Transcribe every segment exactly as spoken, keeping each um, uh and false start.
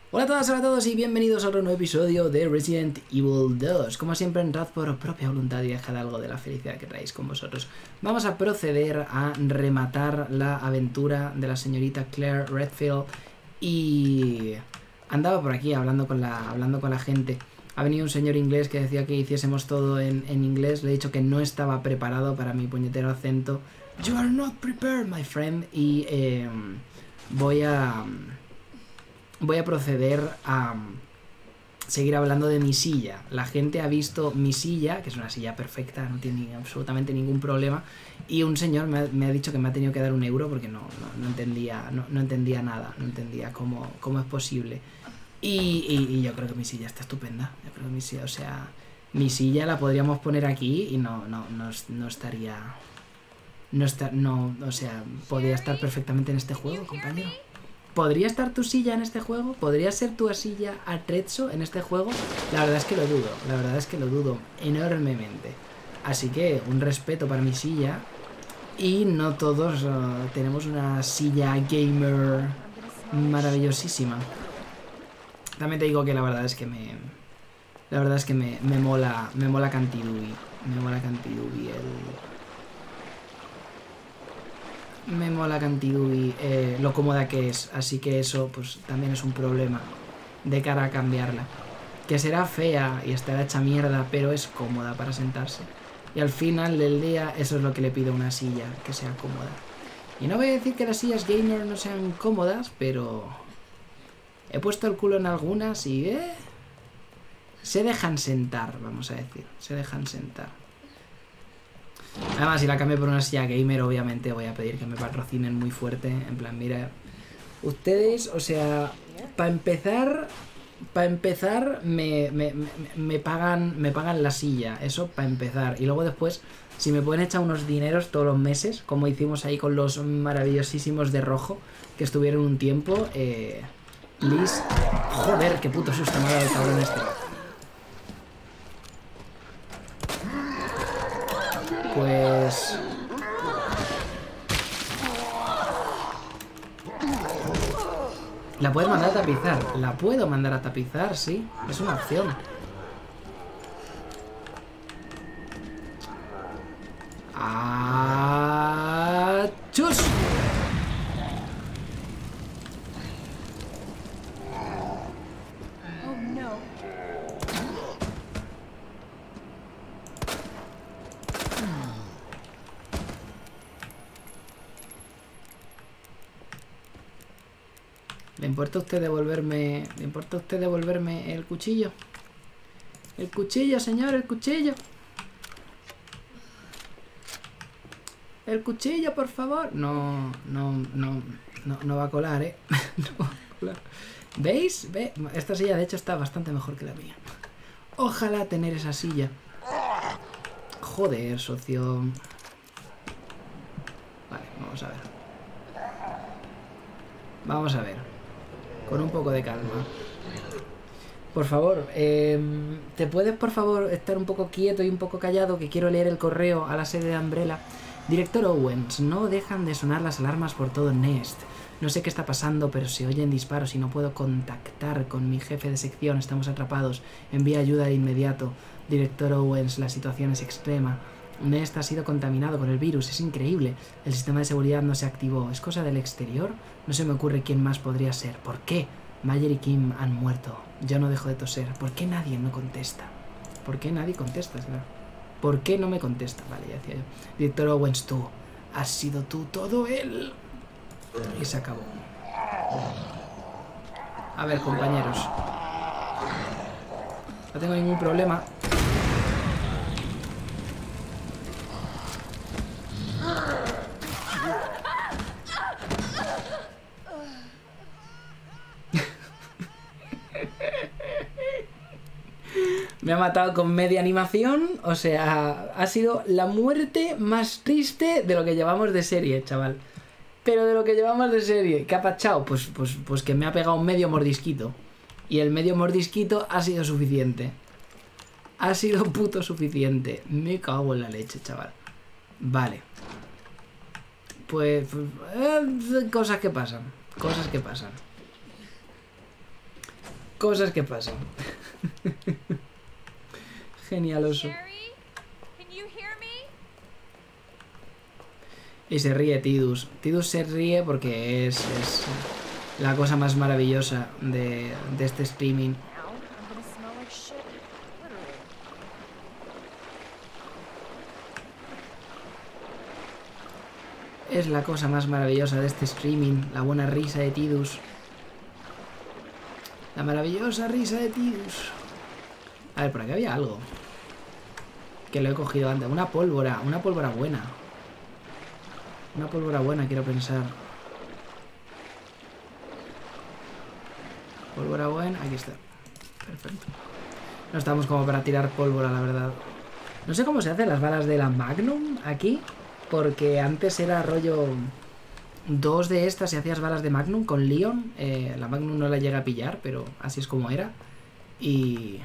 Hola a todas, hola a todos y bienvenidos a otro nuevo episodio de Resident Evil dos. Como siempre, entrad por propia voluntad y dejad algo de la felicidad que traéis con vosotros. Vamos a proceder a rematar la aventura de la señorita Claire Redfield. Y andaba por aquí hablando con la, hablando con la gente. Ha venido un señor inglés que decía que hiciésemos todo en, en inglés. Le he dicho que no estaba preparado para mi puñetero acento. You are not prepared, my friend. Y eh, voy a... Voy a proceder a seguir hablando de mi silla. La gente ha visto mi silla, que es una silla perfecta, no tiene absolutamente ningún problema. Y un señor me ha, me ha dicho que me ha tenido que dar un euro porque no, no, no entendía no, no entendía nada, no entendía cómo, cómo es posible. Y, y, y yo creo que mi silla está estupenda. Yo creo que mi silla, o sea, mi silla la podríamos poner aquí y no, no, no, no estaría... No está, no, o sea, podría estar perfectamente en este juego, compañero. ¿Podría estar tu silla en este juego? ¿Podría ser tu silla atrezzo en este juego? La verdad es que lo dudo, la verdad es que lo dudo enormemente. Así que un respeto para mi silla. Y no todos uh, tenemos una silla gamer maravillosísima. También te digo que la verdad es que me... La verdad es que me, me mola, me mola Cantidubi. Me mola Cantidubi el... Me mola Cantidubi eh, lo cómoda que es, así que eso pues también es un problema de cara a cambiarla. Que será fea y estará hecha mierda, pero es cómoda para sentarse. Y al final del día eso es lo que le pido a una silla, que sea cómoda. Y no voy a decir que las sillas gamer no sean cómodas, pero... He puesto el culo en algunas y... Eh, se dejan sentar, vamos a decir. Se dejan sentar. Además, si la cambio por una silla gamer, obviamente voy a pedir que me patrocinen muy fuerte. En plan, mira, ustedes, o sea, para empezar, para empezar, me, me, me, me pagan me pagan la silla, eso para empezar. Y luego después, si me pueden echar unos dineros todos los meses, como hicimos ahí con los maravillosísimos de rojo, que estuvieron un tiempo, eh, Liz... Joder, qué puto susto me ha dado el cabrón este. Pues... La puedes mandar a tapizar. La puedo mandar a tapizar, sí. Es una opción. ¡Achus! ¿Le importa a usted devolverme... ¿Le importa a usted devolverme el cuchillo? El cuchillo, señor, el cuchillo. El cuchillo, por favor. No, no, no, no, no va a colar, ¿eh? No va a colar. ¿Veis? ¿Ve? Esta silla, de hecho, está bastante mejor que la mía. Ojalá tener esa silla. Joder, socio. Vale, vamos a ver. Vamos a ver. Con un poco de calma. Por favor, eh, ¿te puedes por favor estar un poco quieto y un poco callado? Que quiero leer el correo a la sede de Umbrella. Director Owens, no dejan de sonar las alarmas por todo Nest. No sé qué está pasando, pero se oyen disparos y no puedo contactar con mi jefe de sección. Estamos atrapados. Envía ayuda de inmediato. Director Owens, la situación es extrema. Nest ha sido contaminado con el virus, es increíble. El sistema de seguridad no se activó. ¿Es cosa del exterior? No se me ocurre quién más podría ser. ¿Por qué? Mayer y Kim han muerto. Yo no dejo de toser. ¿Por qué nadie no contesta? ¿Por qué nadie contesta? ¿Por qué no me contesta? Vale, ya decía yo. Director Owens, tú. Has sido tú todo él. Y se acabó. A ver, compañeros. No tengo ningún problema. Me ha matado con media animación. O sea, ha sido la muerte más triste de lo que llevamos de serie, chaval. Pero de lo que llevamos de serie. ¿Qué ha pachado? Pues, pues, pues que me ha pegado un medio mordisquito. Y el medio mordisquito ha sido suficiente. Ha sido puto suficiente. Me cago en la leche, chaval. Vale. Pues... pues eh, cosas que pasan. Cosas que pasan. Cosas que pasan. Genialoso. Y se ríe Tidus. Tidus se ríe porque es, es la cosa más maravillosa de, de este streaming. Es la cosa más maravillosa de este streaming. La buena risa de Tidus. La maravillosa risa de Tidus. A ver, por aquí había algo. Que lo he cogido antes. Una pólvora. Una pólvora buena. Una pólvora buena, quiero pensar. Pólvora buena. Aquí está. Perfecto. No estamos como para tirar pólvora, la verdad. No sé cómo se hacen las balas de la Magnum aquí. Porque antes era rollo... Dos de estas y hacías balas de Magnum con Leon. Eh, la Magnum no la llega a pillar, pero así es como era. Y...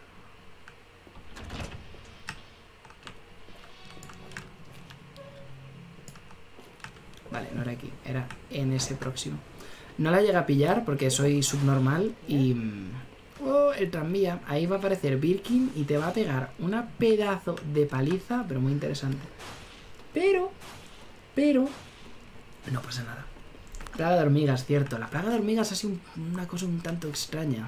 Vale, no era aquí, era en ese próximo. No la llega a pillar porque soy subnormal y... Oh, el tranvía. Ahí va a aparecer Birkin y te va a pegar una pedazo de paliza, pero muy interesante. Pero... Pero... No pasa nada. Plaga de hormigas, cierto. La plaga de hormigas ha sido un, una cosa un tanto extraña.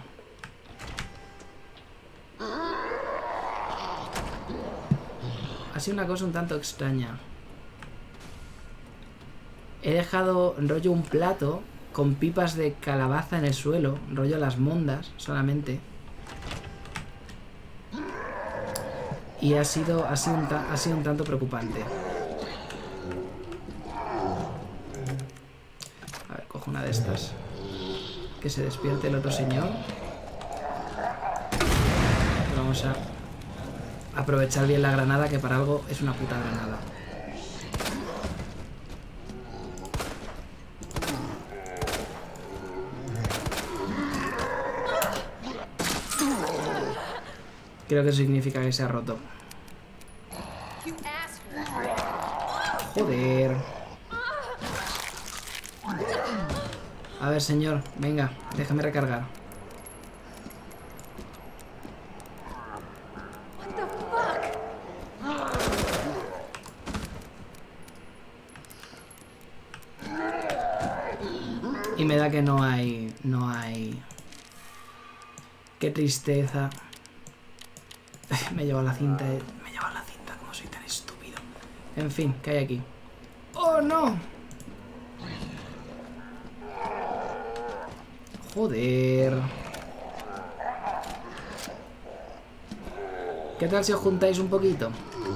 Ha sido una cosa un tanto extraña. He dejado rollo un plato con pipas de calabaza en el suelo. Rollo las mondas solamente. Y ha sido, ha sido, un, ta ha sido un tanto preocupante. Una de estas. Que se despierte el otro señor. Vamos a aprovechar bien la granada, que para algo es una puta granada. Creo que eso significa que se ha roto. Joder. A ver, señor, venga, déjame recargar. Y me da que no hay... No hay... Qué tristeza. Me he llevado la cinta. Me he llevado la cinta, como soy tan estúpido. En fin, ¿qué hay aquí? ¡Oh, no! Joder. ¿Qué tal si os juntáis un poquito?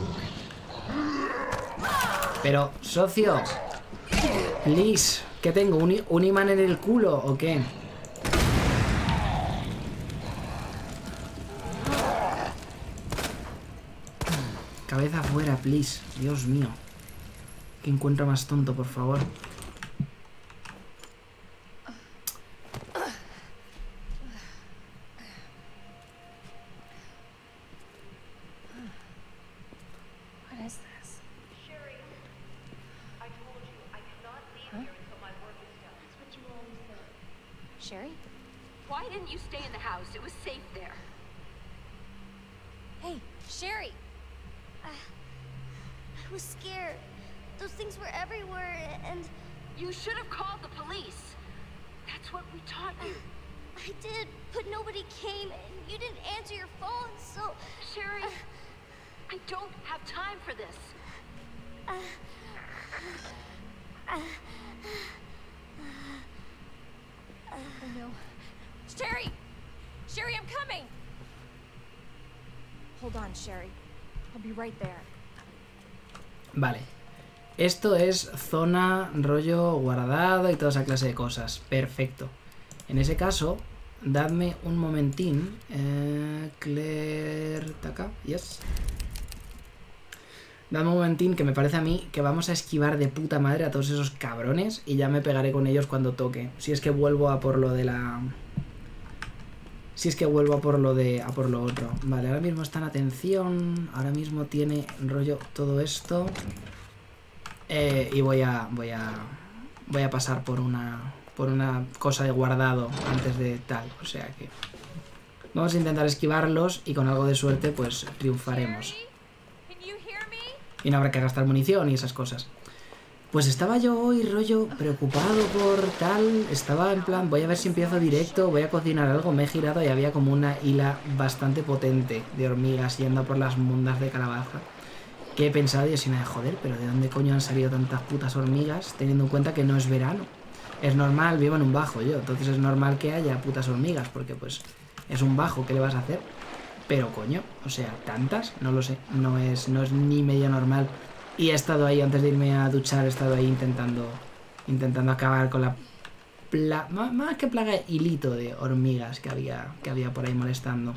Pero, socio. Please. ¿Qué tengo? ¿Un, un imán en el culo o qué? Cabeza afuera, please. Dios mío. ¿Qué encuentro más tonto, por favor? Sherry? Why didn't you stay in the house? It was safe there. Hey, Sherry! Uh, I was scared. Those things were everywhere, and... You should have called the police. That's what we taught you. Uh, I did, but nobody came, and you didn't answer your phone, so... Sherry, uh, I don't have time for this. Uh, uh, uh, oh no. Sherry! Sherry, I'm coming! Hold on, Sherry. I'll be right there. Vale. Esto es zona rollo guardado y toda esa clase de cosas. Perfecto. En ese caso, dadme un momentín. Eh, Claire... ¿Taca? Yes. Dame un momentín, que me parece a mí que vamos a esquivar de puta madre a todos esos cabrones y ya me pegaré con ellos cuando toque. Si es que vuelvo a por lo de la... Si es que vuelvo a por lo de... a por lo otro. Vale, ahora mismo está en atención. Ahora mismo tiene rollo todo esto. Eh, y voy a... voy a... voy a pasar por una... por una cosa de guardado antes de tal. O sea que... Vamos a intentar esquivarlos y con algo de suerte pues triunfaremos. Y no habrá que gastar munición y esas cosas. Pues estaba yo hoy, rollo, preocupado por tal. Estaba en plan, voy a ver si empiezo directo, voy a cocinar algo. Me he girado y había como una hila bastante potente de hormigas yendo por las mundas de calabaza. Que he pensado y así me de joder, pero ¿de dónde coño han salido tantas putas hormigas? Teniendo en cuenta que no es verano. Es normal, vivo en un bajo yo, entonces es normal que haya putas hormigas, porque pues es un bajo, ¿qué le vas a hacer? Pero coño, o sea, tantas, no lo sé, no es, no es ni medio normal. Y he estado ahí, antes de irme a duchar, he estado ahí intentando intentando acabar con la plaga, más, más que plaga, hilito de hormigas que había, que había por ahí molestando.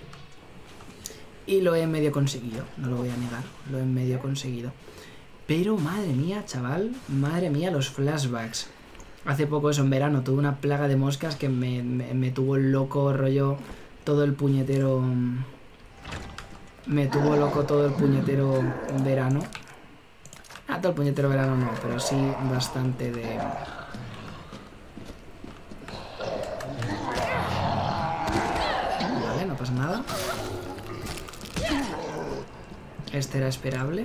Y lo he medio conseguido, no lo voy a negar, lo he medio conseguido. Pero madre mía, chaval, madre mía, los flashbacks. Hace poco, eso, en verano, tuve una plaga de moscas que me, me, me tuvo loco, rollo, todo el puñetero... Me tuvo loco todo el puñetero verano. Ah, todo el puñetero verano no, pero sí bastante de... Vale, no pasa nada. Este era esperable.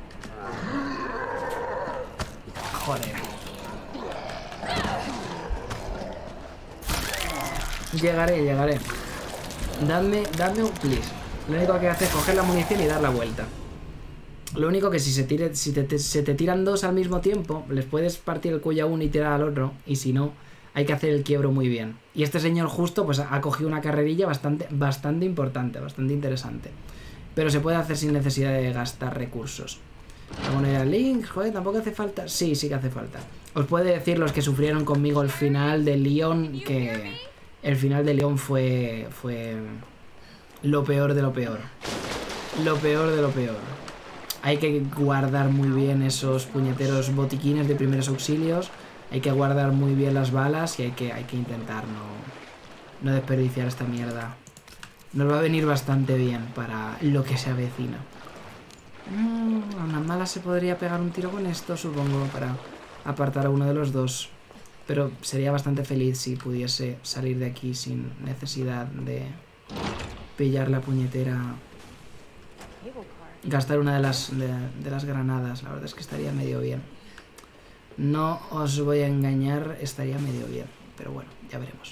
Joder. Llegaré, llegaré. Dadme, dadme un please. Lo único que hace es coger la munición y dar la vuelta. Lo único que si se tire, si te, te, se te tiran dos al mismo tiempo, les puedes partir el cuello a uno y tirar al otro. Y si no, hay que hacer el quiebro muy bien. Y este señor justo pues ha cogido una carrerilla bastante, bastante importante, bastante interesante. Pero se puede hacer sin necesidad de gastar recursos. Vamos a Link, joder, tampoco hace falta. Sí, sí que hace falta. Os puede decir los que sufrieron conmigo el final de Leon, que el final de Leon fue, fue lo peor de lo peor. Lo peor de lo peor. Hay que guardar muy bien esos puñeteros botiquines de primeros auxilios. Hay que guardar muy bien las balas y hay que, hay que intentar no, no desperdiciar esta mierda. Nos va a venir bastante bien para lo que se avecina. Mm, a una mala se podría pegar un tiro con esto, supongo, para apartar a uno de los dos. Pero sería bastante feliz si pudiese salir de aquí sin necesidad de pillar la puñetera... Gastar una de las, de, de las granadas. La verdad es que estaría medio bien. No os voy a engañar, estaría medio bien. Pero bueno, ya veremos.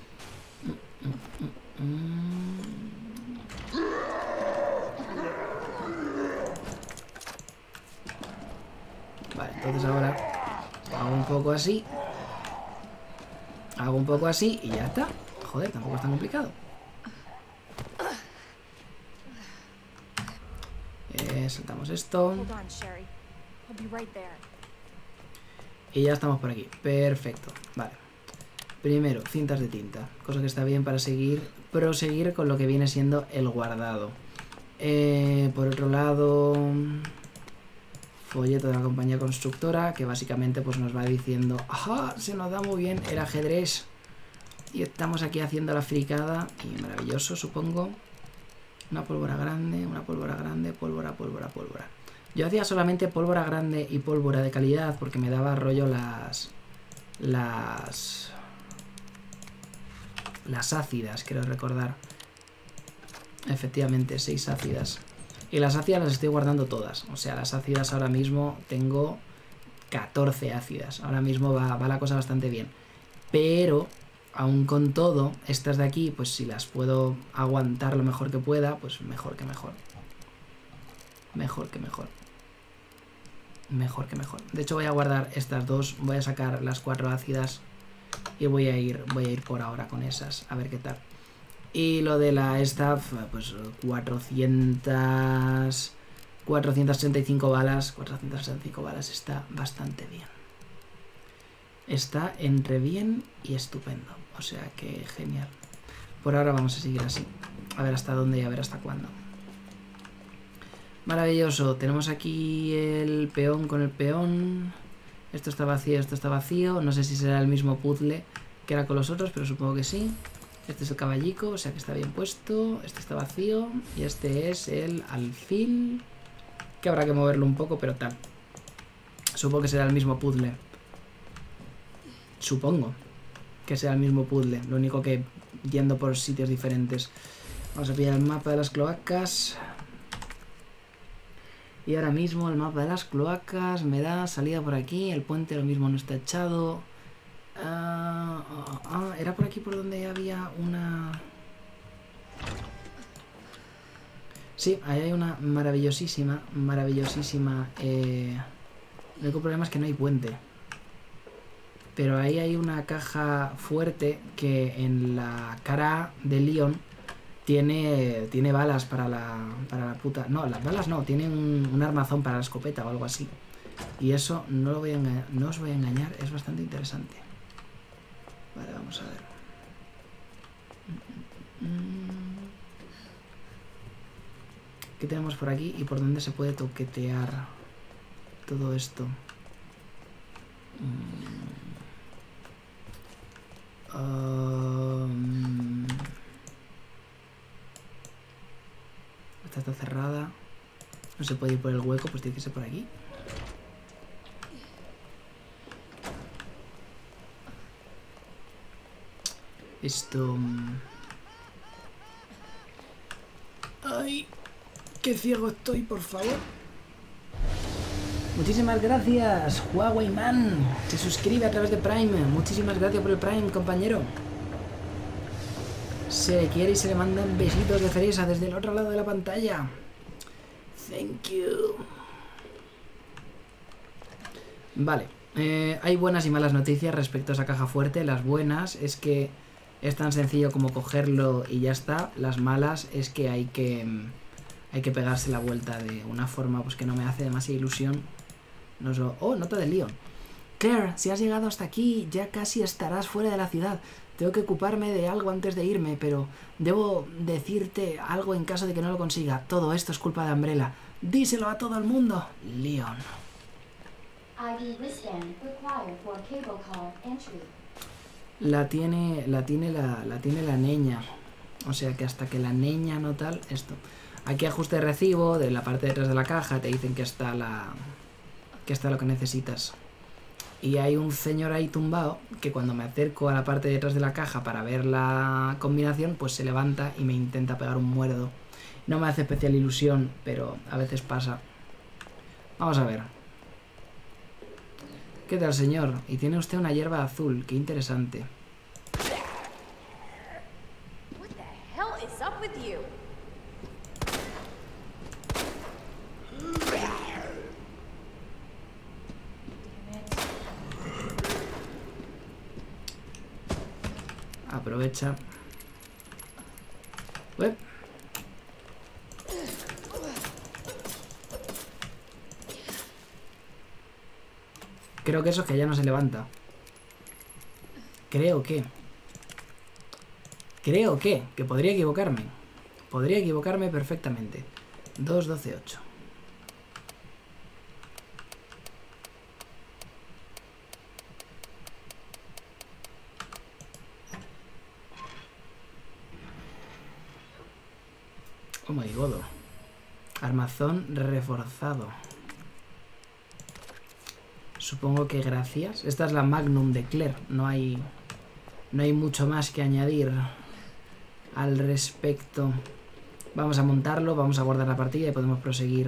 Vale, entonces ahora hago un poco así. Hago un poco así y ya está. Joder, tampoco es tan complicado. Eh, saltamos esto. Y ya estamos por aquí. Perfecto. Vale. Primero, cintas de tinta. Cosa que está bien para seguir, proseguir con lo que viene siendo el guardado. Eh, por otro lado, folleto de la compañía constructora, que básicamente pues nos va diciendo, ajá, se nos da muy bien el ajedrez. Y estamos aquí haciendo la fricada. Y maravilloso, supongo. Una pólvora grande, una pólvora grande, pólvora, pólvora, pólvora. Yo hacía solamente pólvora grande y pólvora de calidad porque me daba rollo las... Las... Las ácidas, quiero recordar. Efectivamente, seis ácidas. Y las ácidas las estoy guardando todas. O sea, las ácidas ahora mismo tengo catorce ácidas. Ahora mismo va, va la cosa bastante bien. Pero... Aún con todo, estas de aquí, pues si las puedo aguantar lo mejor que pueda, pues mejor que mejor. Mejor que mejor. Mejor que mejor. De hecho voy a guardar estas dos, voy a sacar las cuatro ácidas y voy a ir, voy a ir por ahora con esas, a ver qué tal. Y lo de la staff, pues cuatrocientas... cuatrocientas sesenta y cinco balas, cuatrocientas sesenta y cinco balas está bastante bien. Está entre bien y estupendo. O sea que genial. Por ahora vamos a seguir así. A ver hasta dónde y a ver hasta cuándo. Maravilloso. Tenemos aquí el peón con el peón. Esto está vacío, esto está vacío. No sé si será el mismo puzzle que era con los otros, pero supongo que sí. Este es el caballico, o sea que está bien puesto. Este está vacío. Y este es el alfil, que habrá que moverlo un poco, pero tal. Supongo que será el mismo puzzle. Supongo que sea el mismo puzzle. Lo único que yendo por sitios diferentes. Vamos a pillar el mapa de las cloacas. Y ahora mismo el mapa de las cloacas me da salida por aquí. El puente lo mismo no está echado. Ah, ah, ah, era por aquí por donde había una... Sí, ahí hay una maravillosísima, maravillosísima... Eh... El único problema es que no hay puente. Pero ahí hay una caja fuerte que en la cara A de Leon tiene, tiene balas para la, para la puta... No, las balas no, tiene un, un armazón para la escopeta o algo así. Y eso no, lo voy a engañar, no os voy a engañar, es bastante interesante. Vale, vamos a ver. ¿Qué tenemos por aquí y por dónde se puede toquetear todo esto? Um, esta está cerrada. No se puede ir por el hueco, pues tiene que ser por aquí. Esto... ¡Ay! ¡Qué ciego estoy, por favor! Muchísimas gracias, Huawei Man. Se suscribe a través de Prime. Muchísimas gracias por el Prime, compañero. Se le quiere y se le mandan besitos de fresa desde el otro lado de la pantalla. Thank you. Vale. Eh, hay buenas y malas noticias respecto a esa caja fuerte. Las buenas es que es tan sencillo como cogerlo y ya está. Las malas es que hay que hay que pegarse la vuelta de una forma pues que no me hace demasiada ilusión. No so... Oh, nota de Leon. Claire, si has llegado hasta aquí, ya casi estarás fuera de la ciudad. Tengo que ocuparme de algo antes de irme, pero debo decirte algo en caso de que no lo consiga. Todo esto es culpa de Umbrella. Díselo a todo el mundo. Leon. La tiene, la tiene la, la tiene la niña. O sea que hasta que la niña no tal, esto. Aquí ajuste de recibo, de la parte de atrás de la caja, te dicen que está la... que está lo que necesitas. Y hay un señor ahí tumbado que cuando me acerco a la parte de detrás de la caja para ver la combinación, pues se levanta y me intenta pegar un muerdo. No me hace especial ilusión, pero a veces pasa. Vamos a ver. ¿Qué tal, señor? Y tiene usted una hierba azul, qué interesante. What the hell is up with you? Aprovecha. Uep. Creo que eso es que ya no se levanta. Creo que... Creo que... Que podría equivocarme. Podría equivocarme perfectamente. dos, doce, ocho. Oh my god. Armazón reforzado. Supongo que gracias. Esta es la Magnum de Claire. No hay... No hay mucho más que añadir al respecto. Vamos a montarlo, vamos a guardar la partida y podemos proseguir.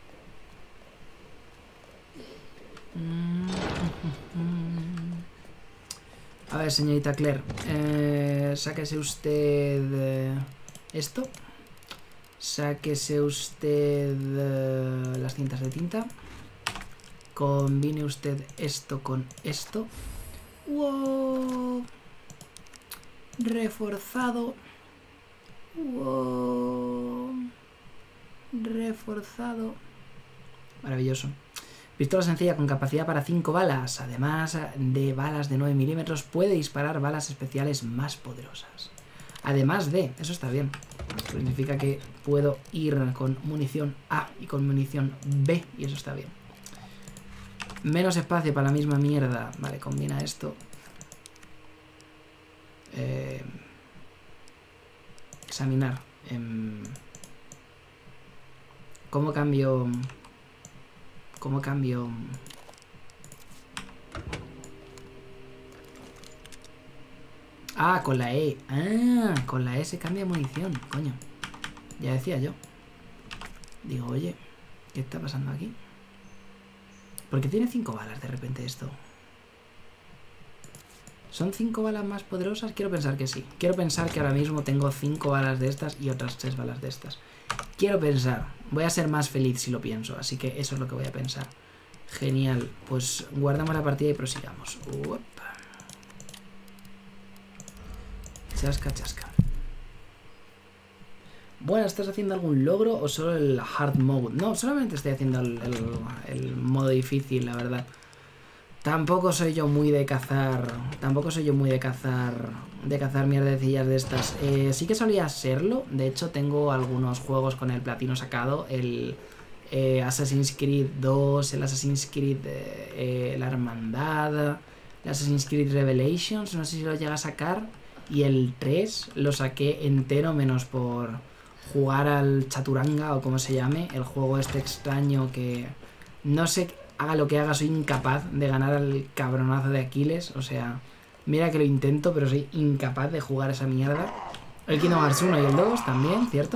A ver, señorita Claire. Eh, sáquese usted... Eh, esto. Sáquese usted eh, las cintas de tinta. Combine usted esto con esto. ¡Wow! Reforzado. ¡Wow! Reforzado. Maravilloso. Pistola sencilla con capacidad para cinco balas. Además de balas de nueve milímetros, puede disparar balas especiales más poderosas. Además de... Eso está bien. Significa que puedo ir con munición A y con munición B. Y eso está bien. Menos espacio para la misma mierda. Vale, combina esto. Eh, examinar. Eh, ¿Cómo cambio? ¿Cómo cambio? Ah, con la E. Ah, con la E se cambia munición, coño. Ya decía yo. Digo, oye, ¿qué está pasando aquí? ¿Por qué tiene cinco balas de repente esto? ¿Son cinco balas más poderosas? Quiero pensar que sí. Quiero pensar que ahora mismo tengo cinco balas de estas y otras tres balas de estas. Quiero pensar. Voy a ser más feliz si lo pienso, así que eso es lo que voy a pensar. Genial. Pues guardamos la partida y prosigamos. Uop. Chasca, chasca. Bueno, ¿estás haciendo algún logro o solo el hard mode? No, solamente estoy haciendo el, el, el modo difícil, la verdad. Tampoco soy yo muy de cazar... Tampoco soy yo muy de cazar... De cazar mierdecillas de estas. Eh, sí que solía serlo. De hecho, tengo algunos juegos con el platino sacado. El eh, Assassin's Creed dos, el Assassin's Creed... Eh, la Hermandad... El Assassin's Creed Revelations, no sé si lo llega a sacar. Y el tres lo saqué entero menos por jugar al Chaturanga o como se llame. El juego este extraño que... No sé... Haga lo que haga, soy incapaz de ganar al cabronazo de Aquiles. O sea, mira que lo intento, pero soy incapaz de jugar esa mierda. El Kingdom Hearts uno y el dos también, ¿cierto?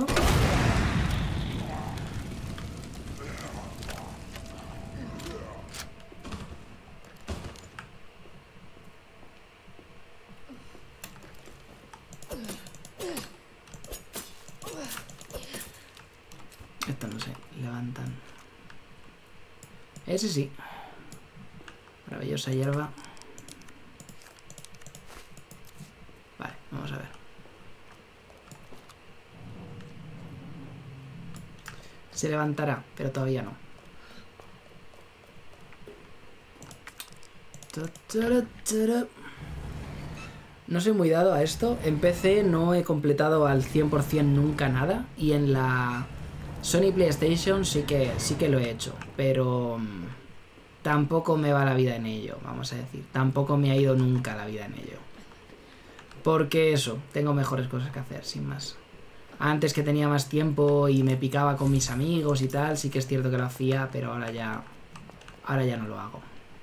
Estos no se levantan. Ese sí. Maravillosa hierba. Vale, vamos a ver. Se levantará, pero todavía no. No soy muy dado a esto. En P C no he completado al cien por cien nunca nada. Y en la... Sony PlayStation sí que, sí que lo he hecho, pero um, tampoco me va la vida en ello, vamos a decir. Tampoco me ha ido nunca la vida en ello. Porque eso, tengo mejores cosas que hacer, sin más. Antes que tenía más tiempo y me picaba con mis amigos y tal, sí que es cierto que lo hacía, pero ahora ya, ahora ya no lo hago.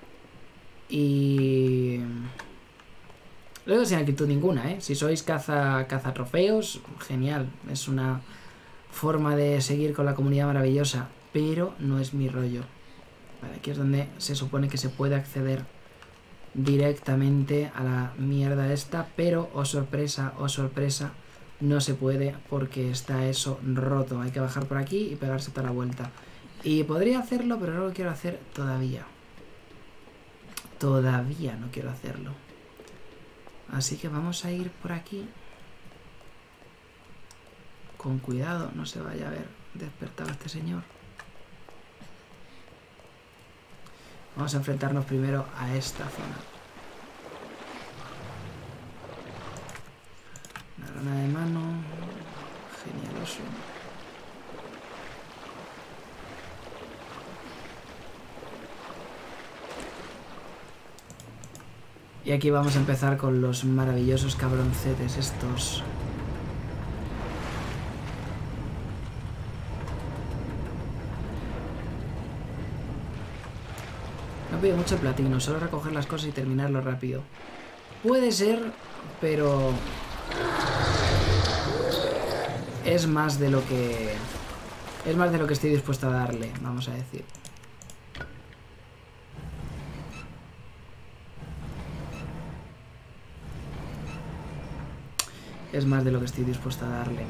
Y... Lo digo sin actitud ninguna, ¿eh? Si sois caza, caza trofeos, genial, es una... forma de seguir con la comunidad maravillosa, pero no es mi rollo. Vale, aquí es donde se supone que se puede acceder directamente a la mierda esta, pero, oh sorpresa, oh sorpresa, no se puede porque está eso roto. Hay que bajar por aquí y pegarse toda la vuelta. Y podría hacerlo, pero no lo quiero hacer todavía. Todavía no quiero hacerlo. Así que vamos a ir por aquí. Con cuidado, no se vaya a ver despertado este señor. Vamos a enfrentarnos primero a esta zona. Una grana de mano. Genialoso. Y aquí vamos a empezar con los maravillosos cabroncetes estos. No pide mucho el platino, solo recoger las cosas y terminarlo rápido. Puede ser, pero... Es más de lo que... Es más de lo que estoy dispuesto a darle, vamos a decir. Es más de lo que estoy dispuesto a darle.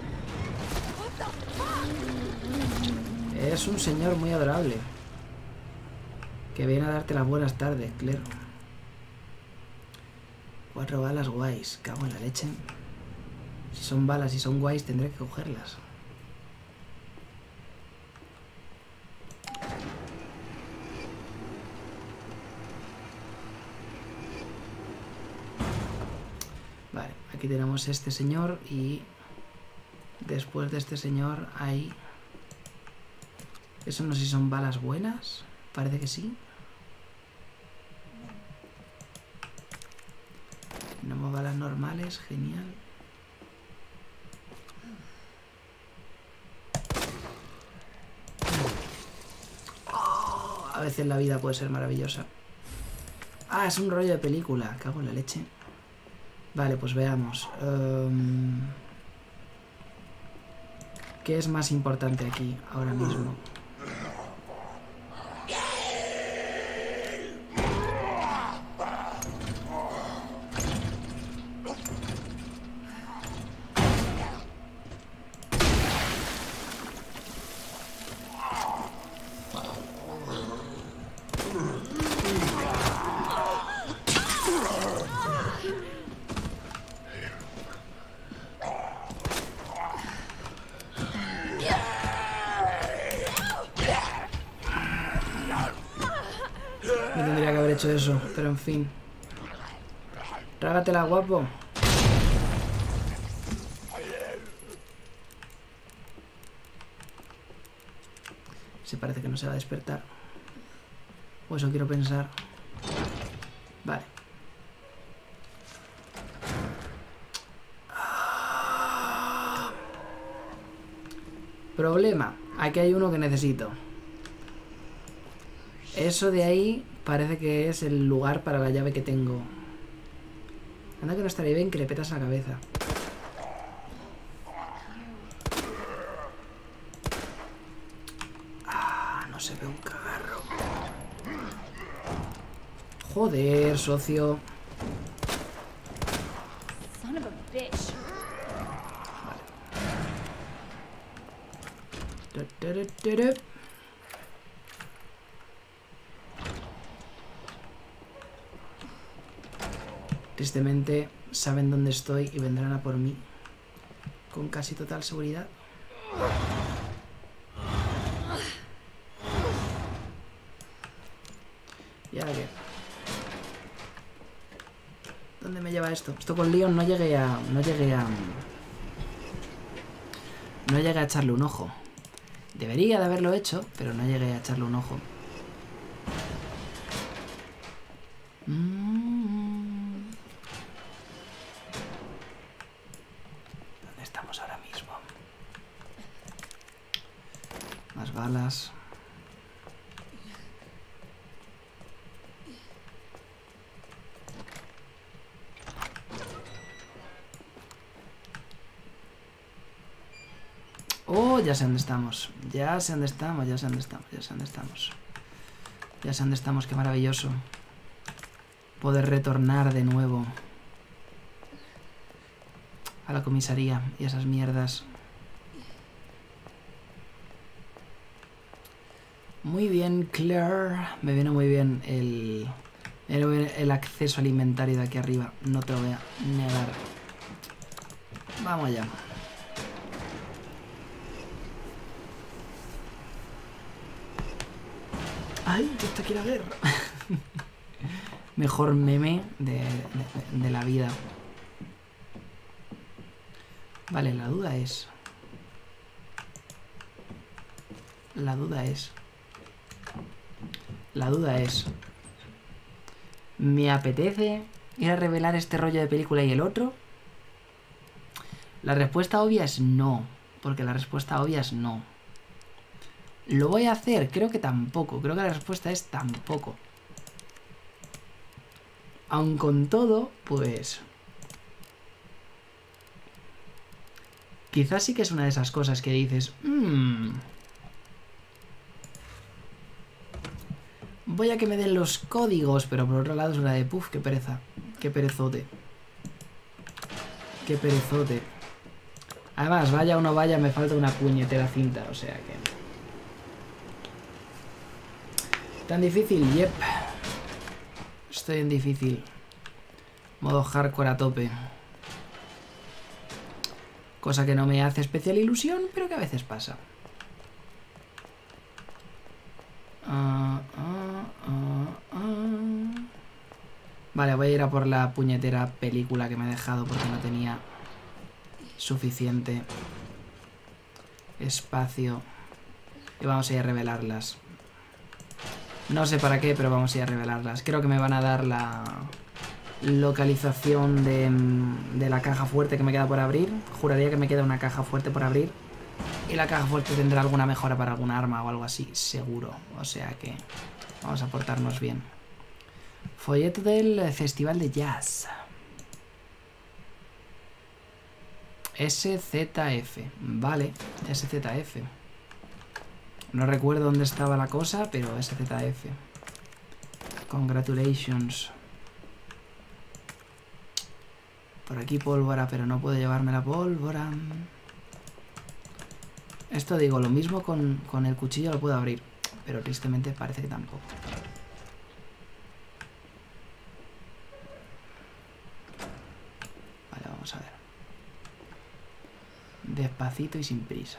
Es un señor muy adorable. Que viene a darte las buenas tardes, Claire. Cuatro balas guays. Cago en la leche. Si son balas y son guays, tendré que cogerlas. Vale, aquí tenemos este señor y... Después de este señor hay... Eso no sé si son balas buenas. Parece que sí. Tenemos balas normales, genial. Oh, a veces la vida puede ser maravillosa. Ah, es un rollo de película. Cago en la leche. Vale, pues veamos. Um, ¿Qué es más importante aquí ahora mismo? No tendría que haber hecho eso, pero en fin. Trágatela, guapo. Se parece que no se va a despertar. O eso quiero pensar. Vale. Problema. Aquí hay uno que necesito. Eso de ahí parece que es el lugar para la llave que tengo. Anda que no estaría bien que le petas la cabeza. Ah, no se ve un cagarro. Joder, socio. Son of a bitch. Vale. Tristemente saben dónde estoy y vendrán a por mí con casi total seguridad. ¿Y ahora qué? ¿Dónde me lleva esto? Esto con Leon no llegué a... No llegué a... No llegué a echarle un ojo. Debería de haberlo hecho, pero no llegué a echarle un ojo. Mm. ¿Dónde estamos ahora mismo? Más balas. Oh, ya sé dónde estamos. Ya sé dónde estamos, ya sé dónde estamos, ya sé dónde estamos. Ya sé dónde estamos, qué maravilloso. Poder retornar de nuevo a la comisaría y esas mierdas. Muy bien, Claire. Me viene muy bien el, el, el acceso al inventario de aquí arriba. No te lo voy a negar. Vamos allá. ¡Ay, que está aquí la guerra! Mejor meme de, de, de la vida. Vale, la duda es... La duda es... La duda es... ¿Me apetece ir a revelar este rollo de película y el otro? La respuesta obvia es no. Porque la respuesta obvia es no. ¿Lo voy a hacer? Creo que tampoco. Creo que la respuesta es tampoco. Aun con todo, pues... Quizás sí que es una de esas cosas que dices... Mmm, voy a que me den los códigos, pero por otro lado es una de... Puf, qué pereza. Qué perezote. Qué perezote. Además, vaya o no vaya, me falta una puñetera cinta, o sea que... ¿Tan difícil? Yep. Estoy en difícil. Modo hardcore a tope. Cosa que no me hace especial ilusión, pero que a veces pasa. Uh, uh, uh, uh. Vale, voy a ir a por la puñetera película que me he dejado porque no tenía suficiente espacio. Y vamos a ir a revelarlas. No sé para qué, pero vamos a ir a revelarlas. Creo que me van a dar la localización de, de la caja fuerte que me queda por abrir. Juraría que me queda una caja fuerte por abrir. Y la caja fuerte tendrá alguna mejora para algún arma o algo así, seguro. O sea que vamos a portarnos bien. Folleto del Festival de Jazz. S Z F. Vale, S Z F. No recuerdo dónde estaba la cosa, pero S Z F. Congratulations. Por aquí pólvora, pero no puedo llevarme la pólvora. Esto digo, lo mismo con, con el cuchillo lo puedo abrir, pero tristemente parece que tampoco. Vale, vamos a ver. Despacito y sin prisa.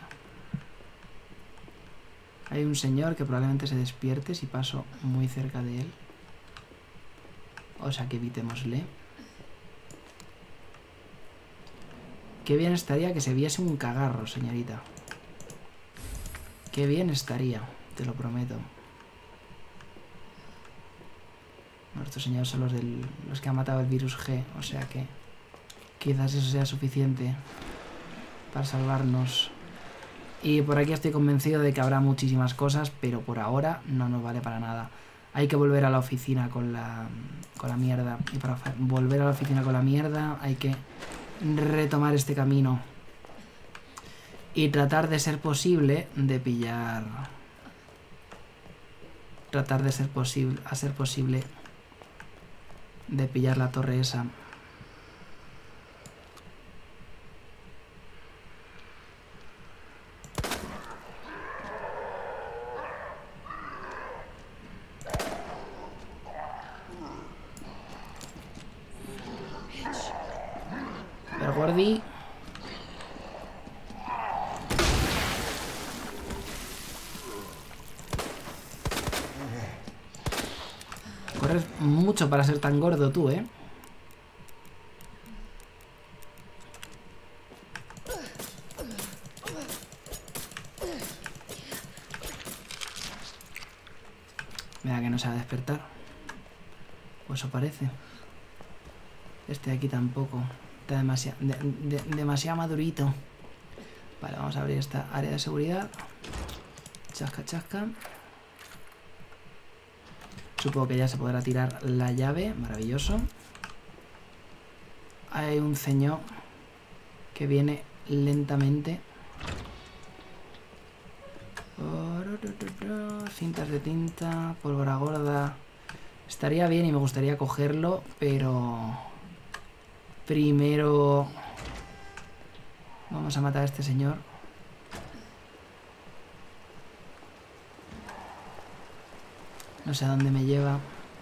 Hay un señor que probablemente se despierte si paso muy cerca de él. O sea que evitémosle. Qué bien estaría que se viese un cagarro, señorita. Qué bien estaría, te lo prometo. Estos señores son los, del, los que han matado el virus G, o sea que quizás eso sea suficiente para salvarnos. Y por aquí estoy convencido de que habrá muchísimas cosas, pero por ahora no nos vale para nada. Hay que volver a la oficina con la, con la mierda. Y para volver a la oficina con la mierda hay que retomar este camino. Y tratar de ser posible de pillar... Tratar de ser posible... A ser posible de pillar la torre esa. Pero Gordy... Corres mucho para ser tan gordo tú, ¿eh? Mira que no se va a despertar. Pues eso parece. Este de aquí tampoco. Está demasiado, de, de, demasiado madurito. Vale, vamos a abrir esta área de seguridad. Chasca, chasca. Supongo que ya se podrá tirar la llave. Maravilloso. Hay un ceño que viene lentamente. Cintas de tinta, pólvora gorda. Estaría bien y me gustaría cogerlo, pero primero vamos a matar a este señor. No sé a dónde me lleva.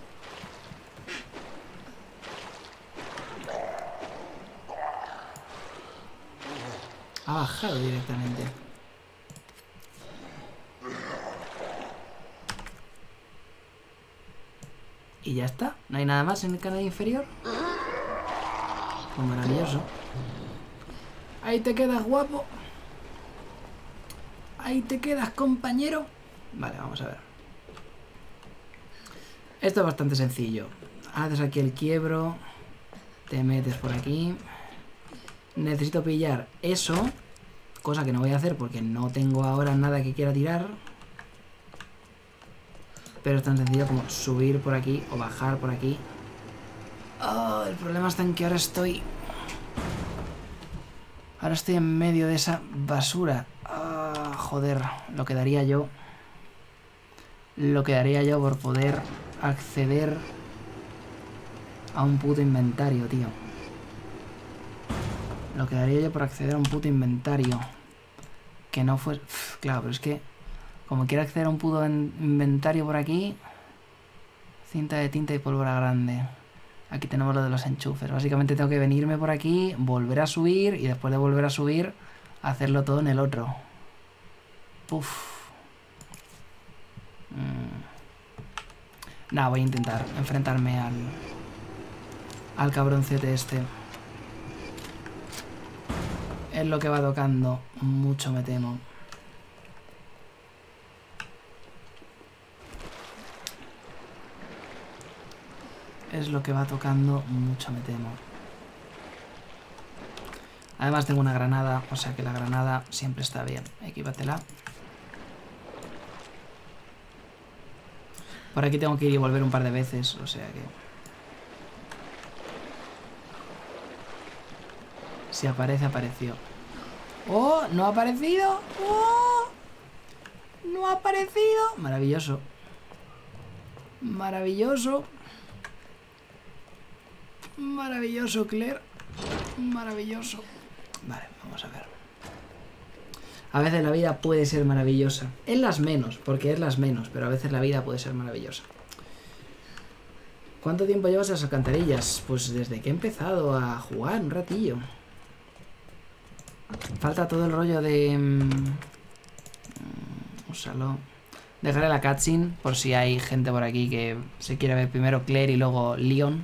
Ha bajado directamente. Y ya está. ¿No hay nada más en el canal inferior? Pues maravilloso. Ahí te quedas, guapo. Ahí te quedas, compañero. Vale, vamos a ver. Esto es bastante sencillo. Haces aquí el quiebro. Te metes por aquí. Necesito pillar eso. Cosa que no voy a hacer porque no tengo ahora nada que quiera tirar. Pero es tan sencillo como subir por aquí o bajar por aquí. Oh, el problema está en que ahora estoy... Ahora estoy en medio de esa basura. Oh, joder, lo que daría yo... Lo que daría yo por poder acceder a un puto inventario, tío. Lo que daría yo por acceder a un puto inventario. Que no fue... Uf, claro, pero es que... Como quiero acceder a un puto inventario por aquí... Cinta de tinta y pólvora grande. Aquí tenemos lo de los enchufes. Básicamente tengo que venirme por aquí, volver a subir y después de volver a subir, hacerlo todo en el otro. Puf. Mm. Nada, voy a intentar enfrentarme al... Al cabroncete este. Es lo que va tocando. Mucho me temo. Es lo que va tocando, mucho me temo. Además tengo una granada, o sea que la granada siempre está bien. Equípatela. Por aquí tengo que ir y volver un par de veces, o sea que... Si aparece, apareció. ¡Oh! ¡No ha aparecido! ¡Oh! ¡No ha aparecido! Maravilloso. Maravilloso. Maravilloso, Claire. Maravilloso. Vale, vamos a ver. A veces la vida puede ser maravillosa. En las menos, porque es las menos, pero a veces la vida puede ser maravillosa. ¿Cuánto tiempo llevas a las alcantarillas? Pues desde que he empezado a jugar, un ratillo. Falta todo el rollo de... Um, úsalo. Dejaré la cutscene por si hay gente por aquí que se quiere ver primero Claire y luego Leon.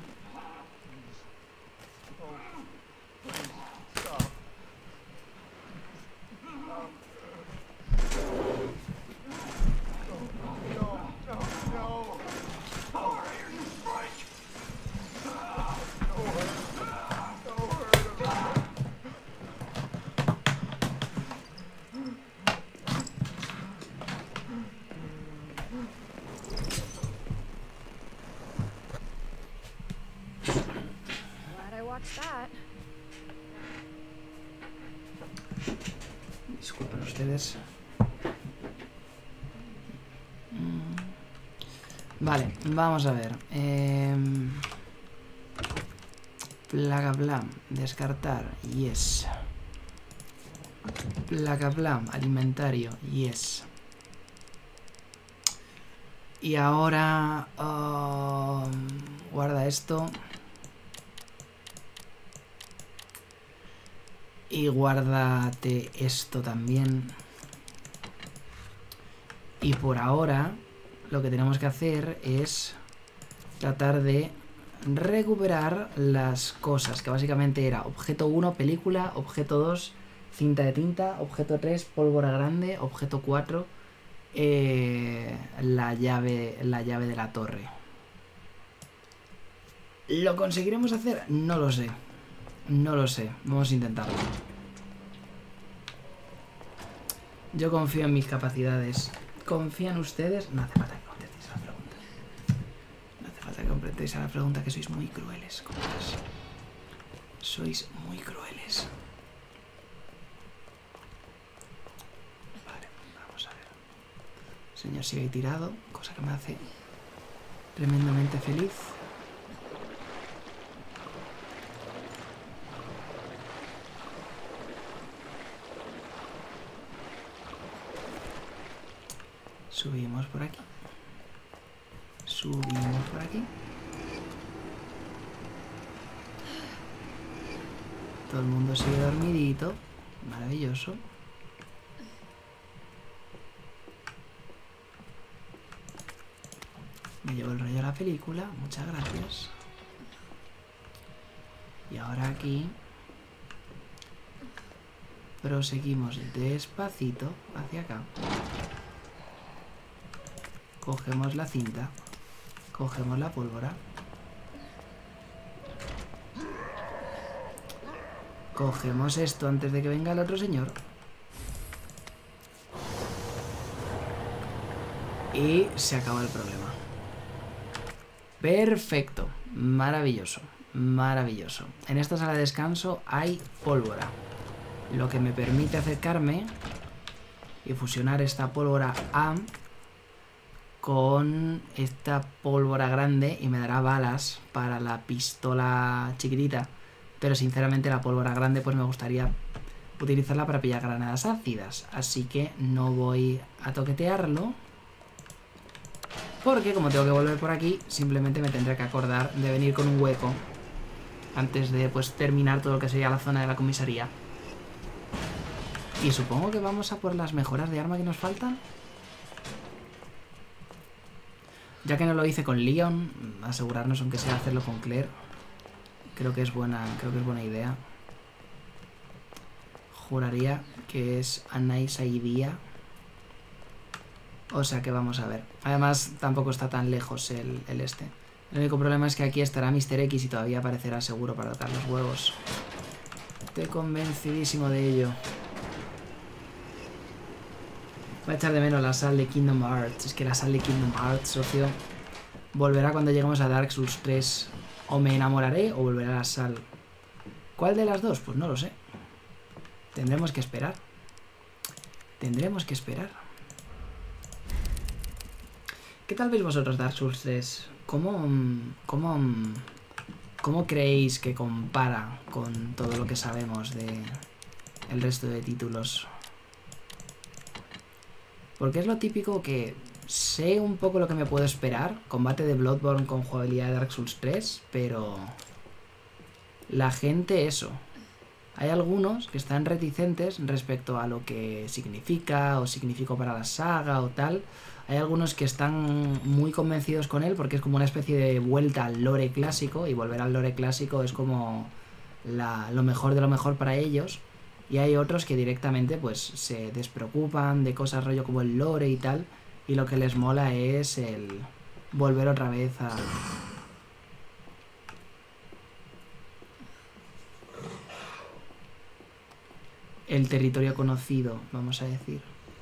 Disculpen ustedes. Vale, vamos a ver. Eh... Plaga Blam, descartar, yes. Plaga Blam, alimentario, yes. Y ahora... Uh, guarda esto. Y guárdate esto también. Y por ahora lo que tenemos que hacer es tratar de recuperar las cosas, que básicamente era objeto uno, película, objeto dos, cinta de tinta, objeto tres, pólvora grande, objeto cuatro, eh, la llave, la llave de la torre. ¿Lo conseguiremos hacer? No lo sé. No lo sé. Vamos a intentarlo. Yo confío en mis capacidades. ¿Confían ustedes? No hace falta que contestéis a la pregunta. No hace falta que contestéis a la pregunta, que sois muy crueles, colegas. Sois muy crueles. Vale, vamos a ver. El señor sigue ahí tirado, cosa que me hace tremendamente feliz. Subimos por aquí. Subimos por aquí. Todo el mundo sigue dormidito. Maravilloso. Me llevo el rollo de la película. Muchas gracias. Y ahora aquí proseguimos despacito hacia acá. Cogemos la cinta. Cogemos la pólvora. Cogemos esto antes de que venga el otro señor. Y se acaba el problema. Perfecto. Maravilloso. Maravilloso. En esta sala de descanso hay pólvora, lo que me permite acercarme y fusionar esta pólvora A con esta pólvora grande y me dará balas para la pistola chiquitita. Pero sinceramente la pólvora grande pues me gustaría utilizarla para pillar granadas ácidas. Así que no voy a toquetearlo, porque como tengo que volver por aquí, simplemente me tendré que acordar de venir con un hueco antes de pues terminar todo lo que sería la zona de la comisaría. Y supongo que vamos a por las mejoras de arma que nos faltan. Ya que no lo hice con Leon, asegurarnos aunque sea hacerlo con Claire. Creo que es buena, creo que es buena idea. Juraría que es a nice idea. O sea que vamos a ver. Además tampoco está tan lejos el, el este. El único problema es que aquí estará mister X y todavía aparecerá seguro para tocar los huevos. Estoy convencidísimo de ello. Voy a echar de menos la sal de Kingdom Hearts. Es que la sal de Kingdom Hearts, socio, volverá cuando lleguemos a Dark Souls tres. O me enamoraré o volverá la sal. ¿Cuál de las dos? Pues no lo sé. Tendremos que esperar. Tendremos que esperar. ¿Qué tal veis vosotros Dark Souls tres? ¿Cómo, cómo, cómo creéis que compara con todo lo que sabemos de el resto de títulos? Porque es lo típico que sé un poco lo que me puedo esperar. Combate de Bloodborne con jugabilidad de Dark Souls tres, pero la gente eso. Hay algunos que están reticentes respecto a lo que significa o significó para la saga o tal. Hay algunos que están muy convencidos con él porque es como una especie de vuelta al lore clásico, y volver al lore clásico es como la, lo mejor de lo mejor para ellos. Y hay otros que directamente pues se despreocupan de cosas rollo como el lore y tal, y lo que les mola es el volver otra vez a... el territorio conocido, vamos a decir.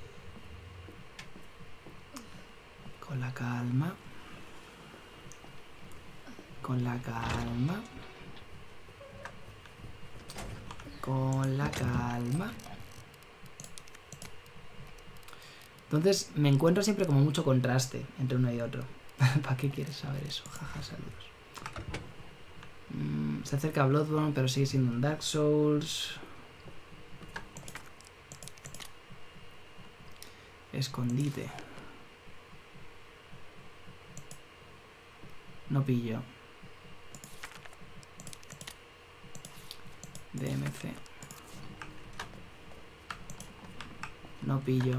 Con la calma. Con la calma. Con la calma. Entonces me encuentro siempre como mucho contraste entre uno y otro. ¿Para qué quieres saber eso? Jaja, saludos. Mm, se acerca a Bloodborne, pero sigue siendo un Dark Souls. Escondite. No pillo. D M C. No pillo.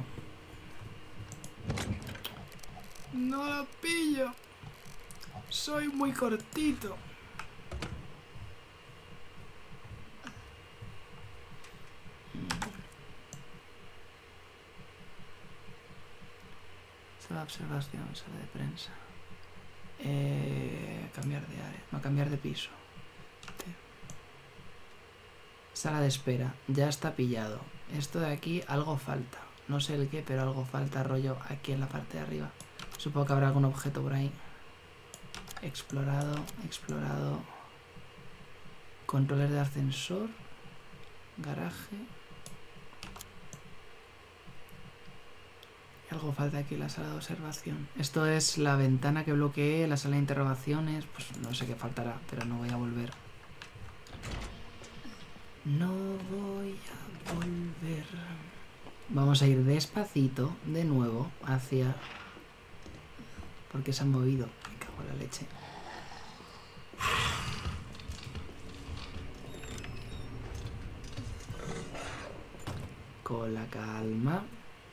No lo pillo. Soy muy cortito. Sala de observación, sala de prensa. Eh, cambiar de área. No, cambiar de piso. Sala de espera. Ya está pillado. Esto de aquí, algo falta. No sé el qué, pero algo falta, rollo aquí en la parte de arriba. Supongo que habrá algún objeto por ahí. Explorado, explorado. Controles de ascensor. Garaje. Y algo falta aquí en la sala de observación. Esto es la ventana que bloqueé, la sala de interrogaciones. Pues no sé qué faltará, pero no voy a volver. No voy a volver. Vamos a ir despacito de nuevo hacia... porque se han movido. Me cago en la leche. Con la calma.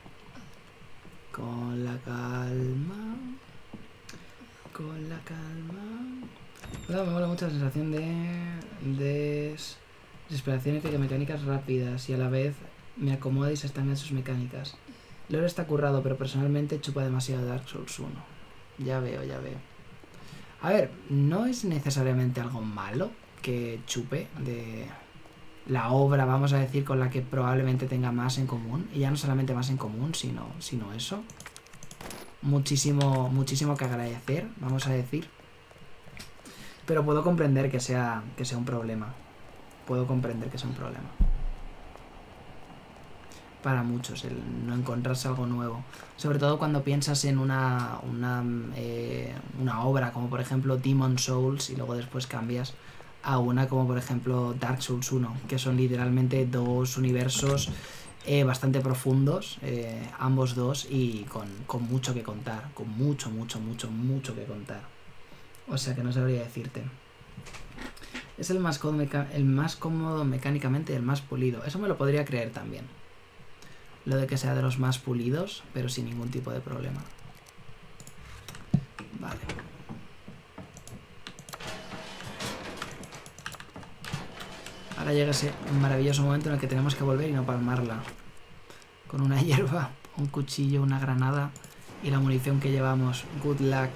Con la calma. Con la calma. Me mola mucho la sensación de... de... desesperación y mecánicas rápidas, y a la vez me acomoda y se están en sus mecánicas. Lore está currado, pero personalmente chupa demasiado Dark Souls uno. Ya veo, ya veo. A ver, no es necesariamente algo malo que chupe de la obra, vamos a decir, con la que probablemente tenga más en común. Y ya no solamente más en común, sino, sino eso. Muchísimo, muchísimo que agradecer, vamos a decir. Pero puedo comprender que sea, que sea un problema. Puedo comprender que es un problema. Para muchos, el no encontrarse algo nuevo. Sobre todo cuando piensas en una, una, eh, una obra como por ejemplo Demon's Souls y luego después cambias a una como por ejemplo Dark Souls uno, que son literalmente dos universos eh, bastante profundos, eh, ambos dos, y con, con mucho que contar. Con mucho, mucho, mucho, mucho que contar. O sea que no sabría decirte. Es el más cómodo, el más cómodo mecánicamente y el más pulido. Eso me lo podría creer también. Lo de que sea de los más pulidos, pero sin ningún tipo de problema. Vale. Ahora llega ese maravilloso momento en el que tenemos que volver y no palmarla. Con una hierba, un cuchillo, una granada y la munición que llevamos. Good luck.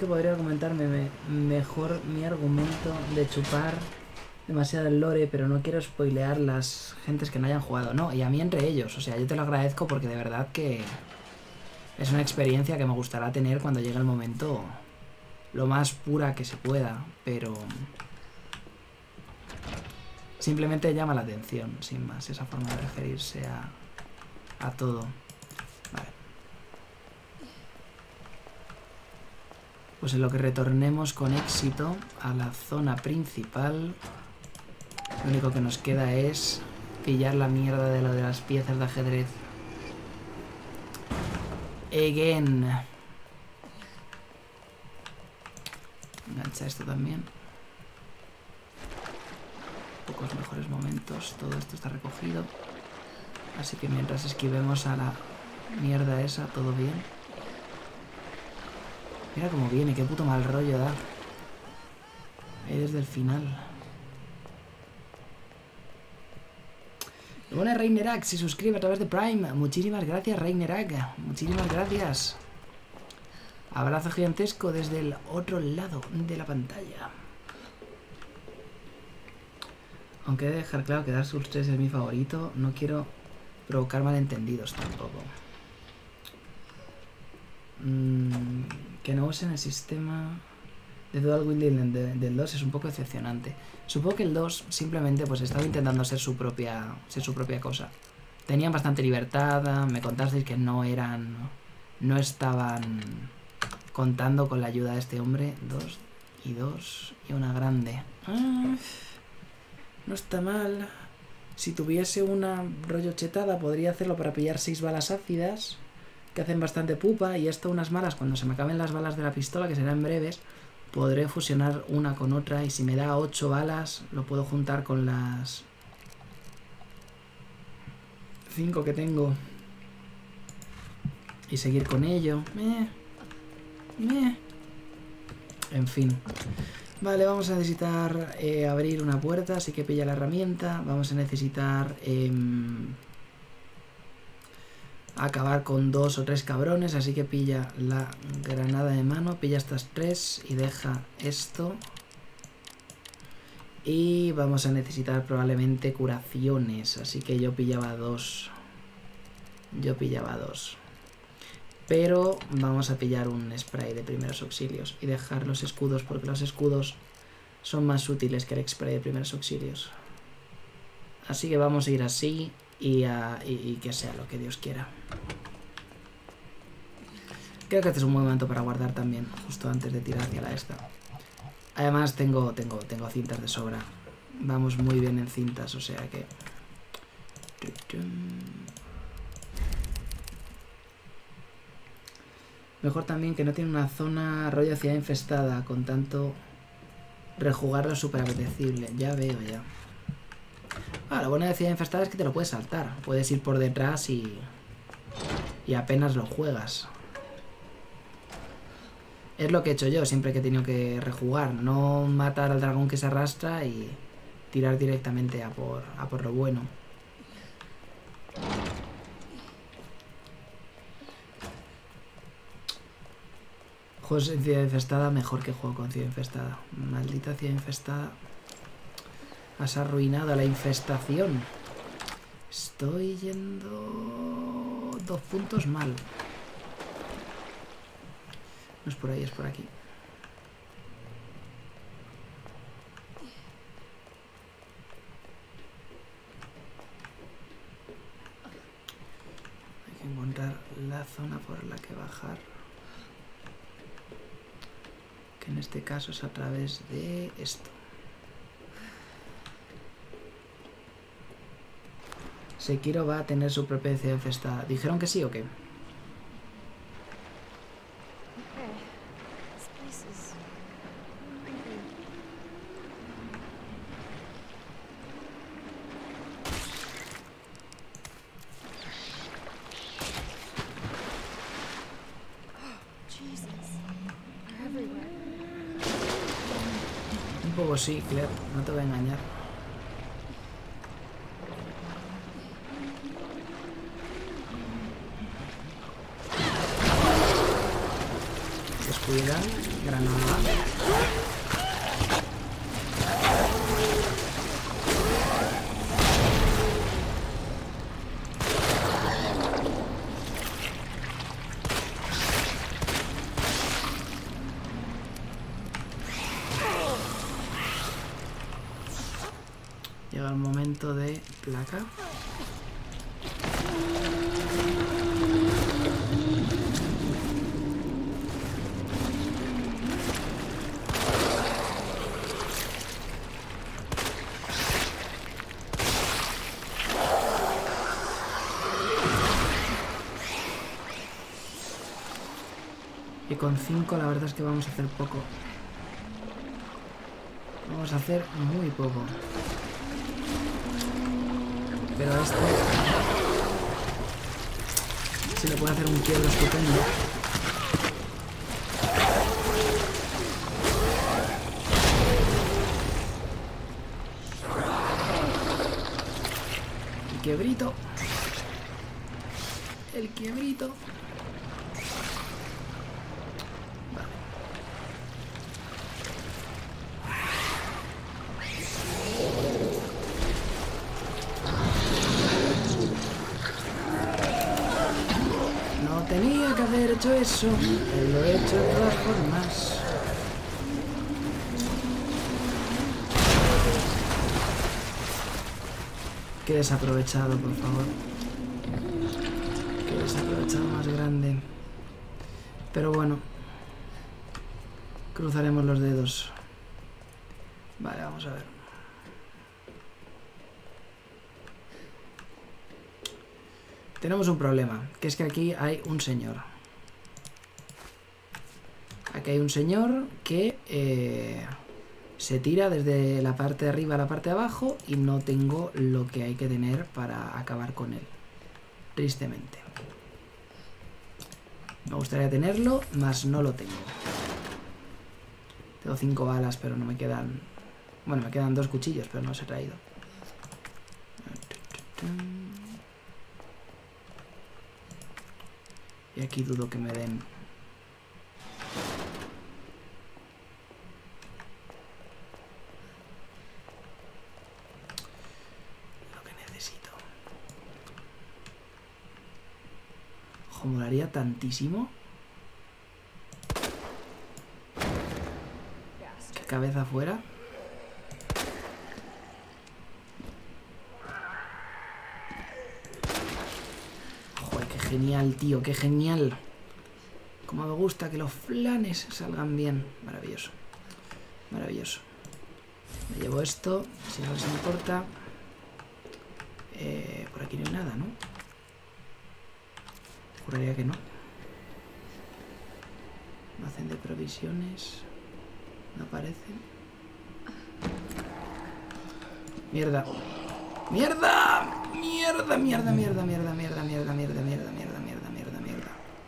que podría argumentarme me, mejor mi argumento de chupar demasiado el lore, pero no quiero spoilear las gentes que no hayan jugado. No, y a mí entre ellos. O sea, yo te lo agradezco porque de verdad que es una experiencia que me gustará tener cuando llegue el momento lo más pura que se pueda, pero simplemente llama la atención, sin más, esa forma de referirse a, a todo. Vale. Pues en lo que retornemos con éxito a la zona principal, lo único que nos queda es pillar la mierda de lo de las piezas de ajedrez. Again. Engancha esto también. Pocos mejores momentos. Todo esto está recogido. Así que mientras esquivemos a la mierda esa, todo bien. Mira cómo viene, qué puto mal rollo da. Ahí desde el final. Buenas, Reinerak, se suscribe a través de Prime. Muchísimas gracias, Reinerak. Muchísimas gracias. Abrazo gigantesco desde el otro lado de la pantalla. Aunque he de dejar claro que Dark Souls tres es mi favorito, no quiero provocar malentendidos tampoco. Mm, que no usen el sistema de dual wielding de, del dos es un poco decepcionante. Supongo que el dos simplemente pues estaba intentando ser su propia ser su propia cosa. Tenían bastante libertad, me contasteis que no eran no estaban contando con la ayuda de este hombre. Dos y dos y una grande. Ah, no está mal. Si tuviese una rollo chetada podría hacerlo para pillar seis balas ácidas que hacen bastante pupa, y esto unas malas cuando se me acaben las balas de la pistola, que serán breves, podré fusionar una con otra, y si me da ocho balas lo puedo juntar con las cinco que tengo y seguir con ello. Meh. Meh. En fin. Vale, vamos a necesitar eh, abrir una puerta, así que pilla la herramienta. Vamos a necesitar eh, acabar con dos o tres cabrones, así que pilla la granada de mano, pilla estas tres y deja esto. Y vamos a necesitar probablemente curaciones, así que yo pillaba dos. Yo pillaba dos. Pero vamos a pillar un spray de primeros auxilios y dejar los escudos, porque los escudos son más útiles que el spray de primeros auxilios. Así que vamos a ir así y, a, y, y que sea lo que Dios quiera. Creo que este es un buen momento para guardar también, justo antes de tirar hacia la esta. Además tengo, tengo, tengo cintas de sobra. Vamos muy bien en cintas, o sea que... Mejor también que no tiene una zona rollo ciudad infestada, con tanto rejugarlo súper apetecible. Ya veo, ya. Ah, lo bueno de ciudad infestada es que te lo puedes saltar. Puedes ir por detrás y... y apenas lo juegas. Es lo que he hecho yo siempre que he tenido que rejugar. No matar al dragón que se arrastra y tirar directamente a por, a por lo bueno. Juegos en ciudad infestada, mejor que juego con ciudad infestada. Maldita ciudad infestada. Has arruinado la infestación. Estoy yendo dos puntos mal. No es por ahí, es por aquí. Hay que encontrar la zona por la que bajar. Que en este caso es a través de esto. Sekiro va a tener su propia ciudad infestada. ¿Dijeron que sí o qué? Un poco sí, Claire, no te voy a engañar. Descuida, granada. Llega el momento de placa. Y con cinco la verdad es que vamos a hacer poco. Vamos a hacer muy poco. Pero a este se le puede hacer un quiebro estupendo. El quiebrito. El quiebrito. Tenía que haber hecho eso, pero lo he hecho de todas formas. Qué desaprovechado, por favor. Qué desaprovechado más grande. Pero bueno. Cruzaremos los dedos. Vale, vamos a ver. Tenemos un problema, que es que aquí hay un señor. Aquí hay un señor que eh, se tira desde la parte de arriba a la parte de abajo y no tengo lo que hay que tener para acabar con él. Tristemente. Me gustaría tenerlo, mas no lo tengo. Tengo cinco balas, pero no me quedan... Bueno, me quedan dos cuchillos, pero no los he traído. Y aquí dudo que me den. Lo que necesito. Ojo, molaría tantísimo. Que cabeza fuera. Genial, tío, qué genial. Como me gusta que los flanes salgan bien. Maravilloso. Maravilloso. Me llevo esto, si no les importa. Eh, por aquí no hay nada, ¿no? Juraría que no. No hacen de provisiones. No aparecen. Mierda. ¡Mierda! ¡Mierda, mierda, mierda, mierda, mierda, mierda, mierda, mierda, mierda, mierda, mierda, mierda!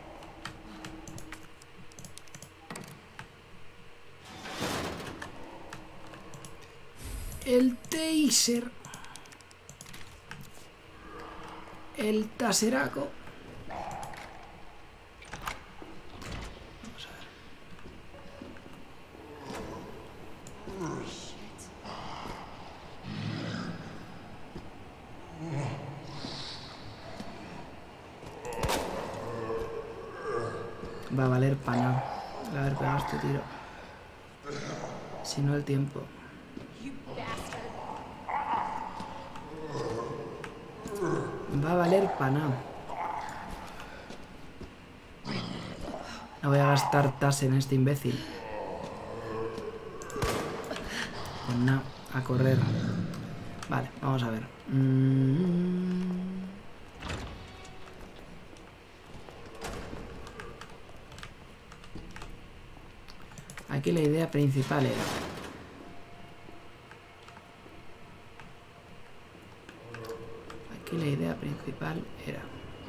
El taser. El taseraco. Vamos a ver. Va a valer para nada a haber pegado este tiro. Si no, el tiempo. Va a valer para nada. No voy a gastar tas en este imbécil. Pues nada, a correr. Vale, vamos a ver. Mm. Aquí la idea principal era... Aquí la idea principal era...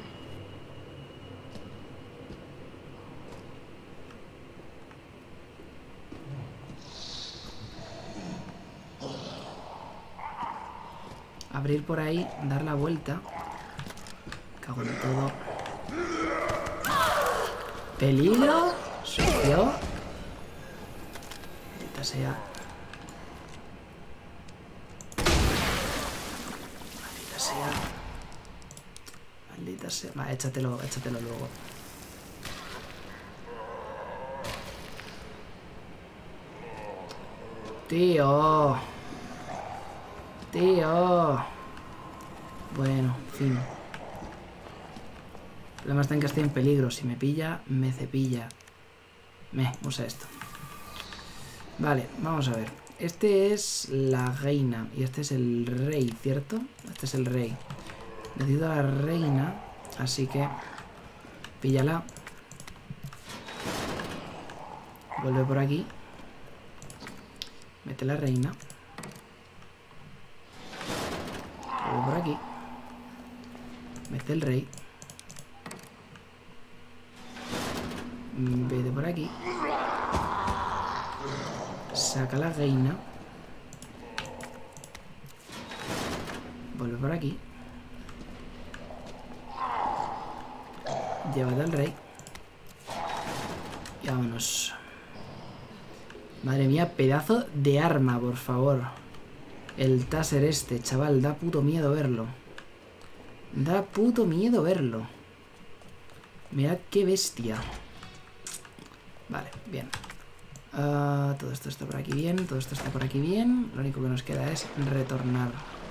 abrir por ahí, dar la vuelta. Cago en todo. Peligro. Sucio. Maldita sea. Maldita sea. Maldita sea. Va, échatelo, échatelo luego. Tío. Tío. Bueno, fin. El problema está en que estoy en peligro. Si me pilla, me cepilla. Me, usa esto. Vale, vamos a ver. Este es la reina y este es el rey, ¿cierto? Este es el rey. Necesito a la reina, así que píllala. Vuelve por aquí. Mete la reina. Vuelve por aquí. Mete el rey. Vete por aquí. Saca la reina. Vuelve por aquí. Llévate al rey. Y vámonos. Madre mía, pedazo de arma, por favor. El taser este, chaval. Da puto miedo verlo. Da puto miedo verlo. Mirad qué bestia. Vale, bien. Uh, todo esto está por aquí bien. Todo esto está por aquí bien. Lo único que nos queda es retornar.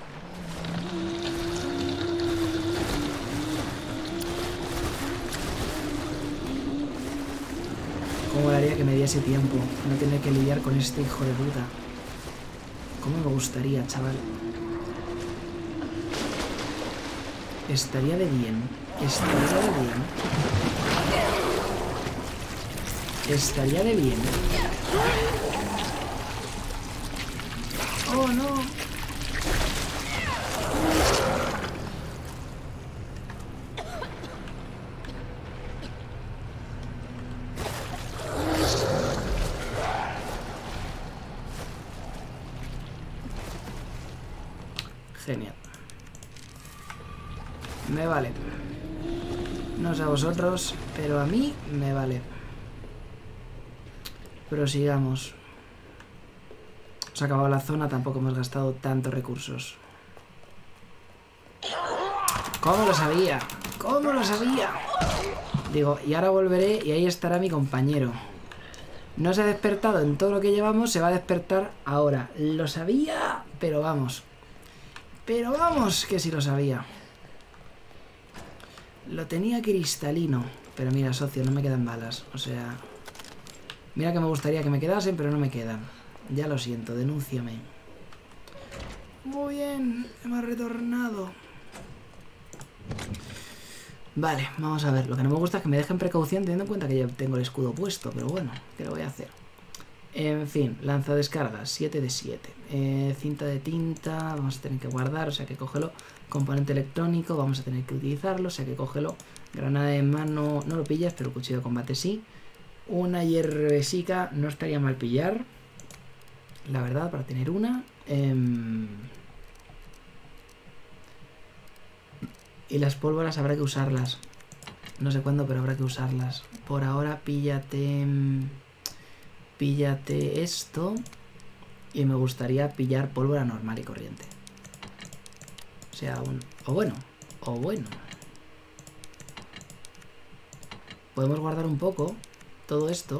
¿Cómo me haría que me diese tiempo? No tener que lidiar con este hijo de puta. ¿Cómo me gustaría, chaval? Estaría de bien. Estaría de bien. Estaría de bien. ¡Oh, no! Genial. Me vale. No sé a vosotros, pero a mí me vale. Prosigamos. Se ha acabado la zona, tampoco hemos gastado tantos recursos. ¿Cómo lo sabía? ¿Cómo lo sabía? Digo, y ahora volveré y ahí estará mi compañero. No se ha despertado en todo lo que llevamos, se va a despertar ahora. Lo sabía, pero vamos. Pero vamos, que sí lo sabía. Lo tenía cristalino. Pero mira, socio, no me quedan balas. O sea... Mira que me gustaría que me quedasen, pero no me quedan. Ya lo siento, denúnciame. Muy bien, hemos retornado. Vale, vamos a ver. Lo que no me gusta es que me dejen precaución teniendo en cuenta que ya tengo el escudo puesto. Pero bueno, ¿qué lo voy a hacer? En fin, lanzadescargas, siete de siete. Eh, cinta de tinta, vamos a tener que guardar, o sea que cógelo. Componente electrónico, vamos a tener que utilizarlo, o sea que cógelo. Granada de mano, no lo pillas, pero cuchillo de combate sí. Una hierbesica no estaría mal pillar, la verdad, para tener una. Eh... Y las pólvoras habrá que usarlas. No sé cuándo, pero habrá que usarlas. Por ahora, píllate... Píllate esto. Y me gustaría pillar pólvora normal y corriente. O sea, un... O bueno. O bueno. Podemos guardar un poco todo esto.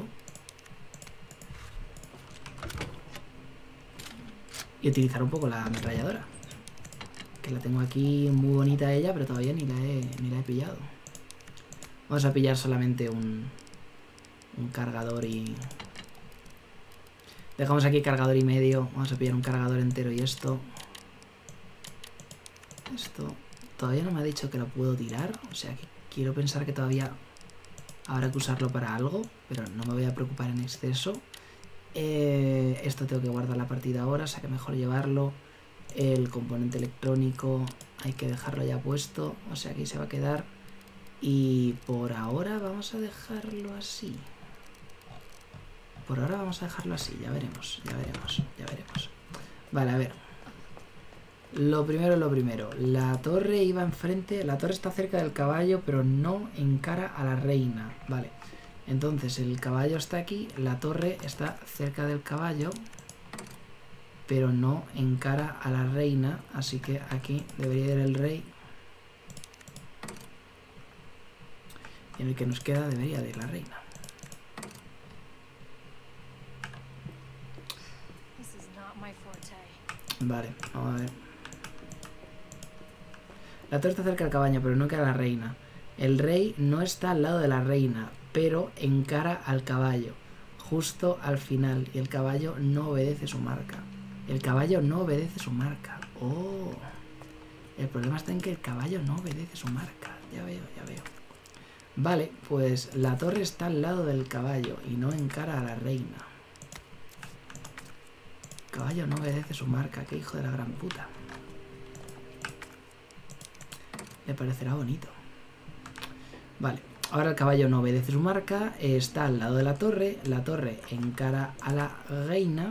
Y utilizar un poco la ametralladora. Que la tengo aquí muy bonita ella, pero todavía ni la he, ni la he pillado. Vamos a pillar solamente un, un cargador y... Dejamos aquí cargador y medio. Vamos a pillar un cargador entero y esto. Esto todavía no me ha dicho que lo puedo tirar. O sea que quiero pensar que todavía habrá que usarlo para algo. Pero no me voy a preocupar en exceso. Eh, esto tengo que guardar la partida ahora. O sea que mejor llevarlo. El componente electrónico hay que dejarlo ya puesto. O sea que ahí se va a quedar. Y por ahora vamos a dejarlo así. Por ahora vamos a dejarlo así, ya veremos, ya veremos, ya veremos. Vale, a ver. Lo primero es lo primero. La torre iba enfrente, la torre está cerca del caballo, pero no encara a la reina. Vale, entonces el caballo está aquí, la torre está cerca del caballo, pero no encara a la reina, así que aquí debería ir el rey. Y en el que nos queda debería de ir la reina. This is not my forte. Vale, vamos a ver. La torre está cerca del caballo, pero no encara a la reina. El rey no está al lado de la reina, pero encara al caballo, justo al final. Y el caballo no obedece su marca. El caballo no obedece su marca. Oh. El problema está en que el caballo no obedece su marca. Ya veo, ya veo. Vale, pues la torre está al lado del caballo y no encara a la reina. El caballo no obedece su marca. Qué hijo de la gran puta. Le parecerá bonito. Vale, ahora el caballo no obedece su marca. Está al lado de la torre. La torre encara a la reina.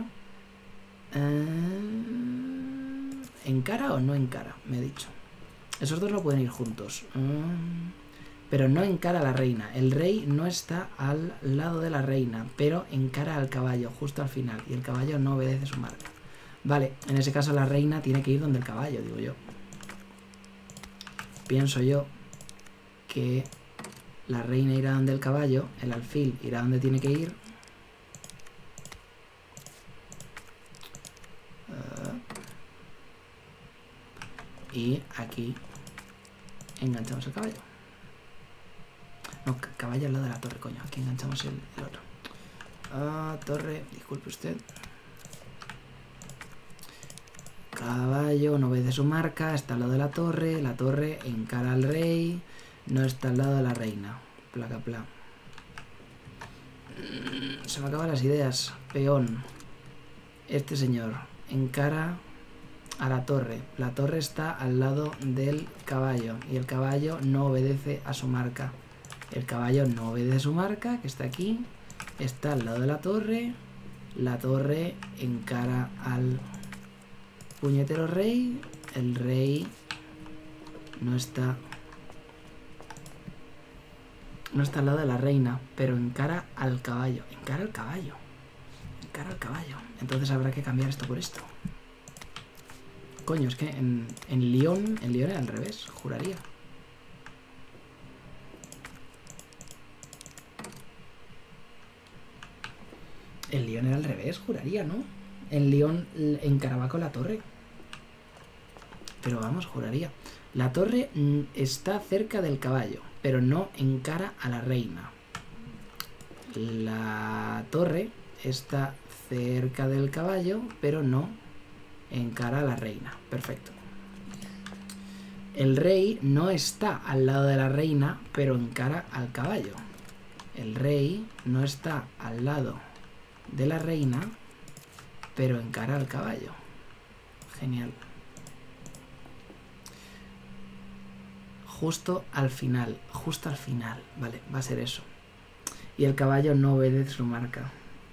Eh, ¿Encara o no encara? Me he dicho. Esos dos no pueden ir juntos. Eh, pero no encara a la reina. El rey no está al lado de la reina, pero encara al caballo justo al final. Y el caballo no obedece su marca. Vale, en ese caso la reina tiene que ir donde el caballo, digo yo. Pienso yo que la reina irá donde el caballo, el alfil irá donde tiene que ir. Uh, y aquí enganchamos el caballo. No, caballo al lado de la torre, coño. Aquí enganchamos el, el otro. Ah, torre, disculpe usted. Caballo no obedece su marca, está al lado de la torre. La torre encara al rey. No está al lado de la reina. Placa, pla. Se me acaban las ideas. Peón. Este señor encara a la torre. La torre está al lado del caballo. Y el caballo no obedece a su marca. El caballo no obedece a su marca, que está aquí. Está al lado de la torre. La torre encara al puñetero rey. El rey no está... No está al lado de la reina, pero encara al caballo. Encara al caballo. Encara al caballo. Entonces habrá que cambiar esto por esto. Coño, es que en, en Lyon... En Lyon era al revés, juraría. En Lyon era al revés, juraría, ¿no? En Lyon encaraba con la torre. Pero vamos, juraría. La torre está cerca del caballo, pero no encara a la reina. La torre está cerca del caballo, pero no encara a la reina. Perfecto. El rey no está al lado de la reina, pero encara al caballo. El rey no está al lado de la reina, pero encara al caballo. Genial. Justo al final, justo al final, vale, va a ser eso. Y el caballo no obedece su marca.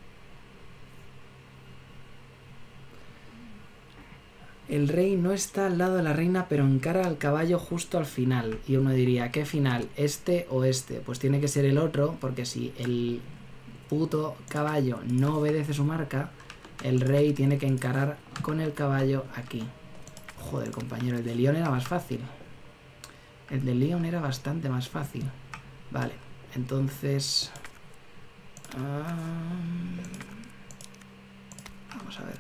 El rey no está al lado de la reina, pero encara al caballo justo al final. Y uno diría, ¿qué final? ¿Este o este? Pues tiene que ser el otro, porque si el puto caballo no obedece su marca, el rey tiene que encarar con el caballo aquí. Joder, compañero, el de Lyon era más fácil. El de Lyon era bastante más fácil. Vale, entonces... Um, vamos a ver.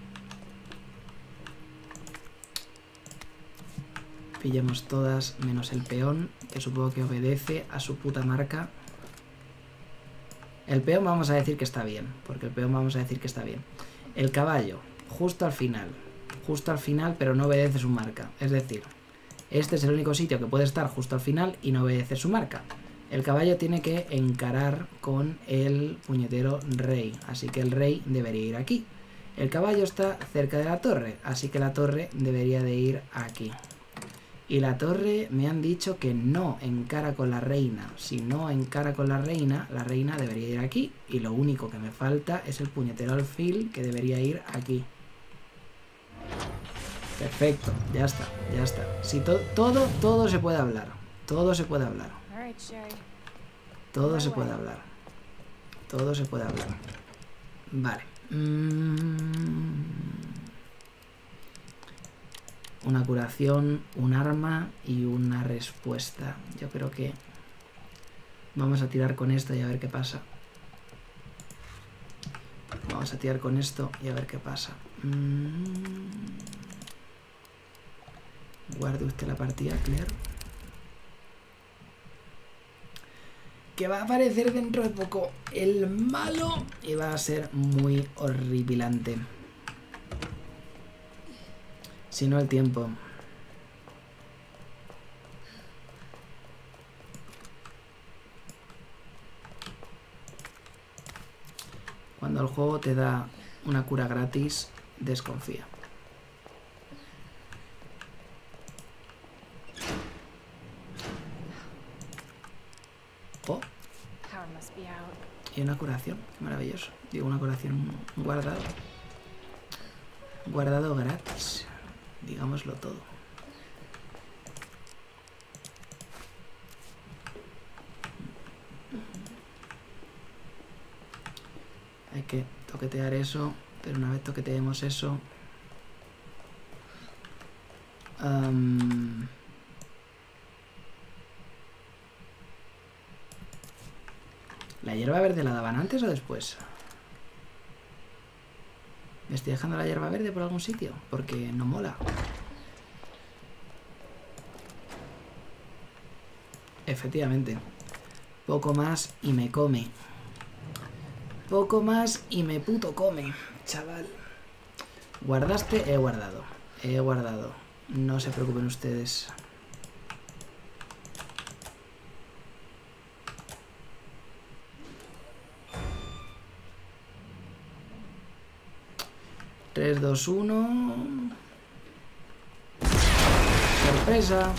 Pillemos todas menos el peón, que supongo que obedece a su puta marca. El peón vamos a decir que está bien, porque el peón vamos a decir que está bien. El caballo, justo al final. Justo al final, pero no obedece su marca. Es decir... Este es el único sitio que puede estar justo al final y no obedece su marca. El caballo tiene que encarar con el puñetero rey, así que el rey debería ir aquí. El caballo está cerca de la torre, así que la torre debería de ir aquí. Y la torre me han dicho que no encara con la reina. Si no encara con la reina, la reina debería ir aquí. Y lo único que me falta es el puñetero alfil, que debería ir aquí. Perfecto, ya está, ya está. Si to todo, todo se puede hablar. Todo se puede hablar. Todo se puede hablar. Todo se puede hablar. Vale. Mm. Una curación, un arma y una respuesta. Yo creo que vamos a tirar con esto y a ver qué pasa. Vamos a tirar con esto y a ver qué pasa. Mm. Guarde usted la partida, Claire. Que va a aparecer dentro de poco el malo y va a ser muy horripilante. Si no, el tiempo. Cuando el juego te da una cura gratis, desconfía. Oh. Y una curación, qué maravilloso. Digo, una curación guardado. Guardado gratis, digámoslo todo. Hay que toquetear eso, pero una vez toqueteemos eso... Um, ¿La hierba verde la daban antes o después? ¿Me estoy dejando la hierba verde por algún sitio? Porque no mola. Efectivamente. Poco más y me come. Poco más y me puto come, chaval. ¿Guardaste? He guardado. He guardado. No se preocupen ustedes. tres, dos, uno... ¡Sorpresa!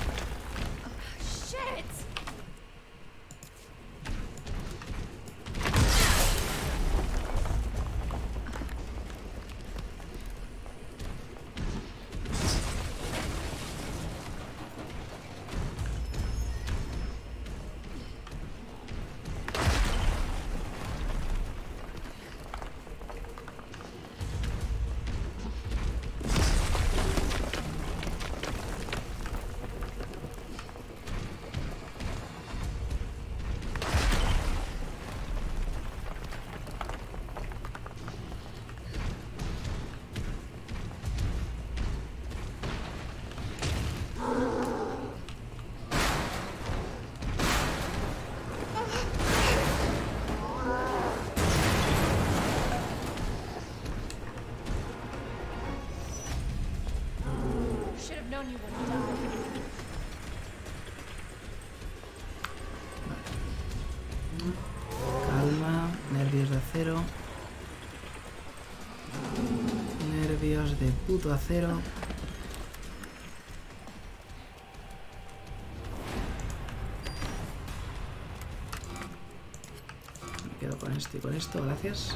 Calma, nervios de acero. Nervios de puto acero. Me quedo con esto y con esto, gracias.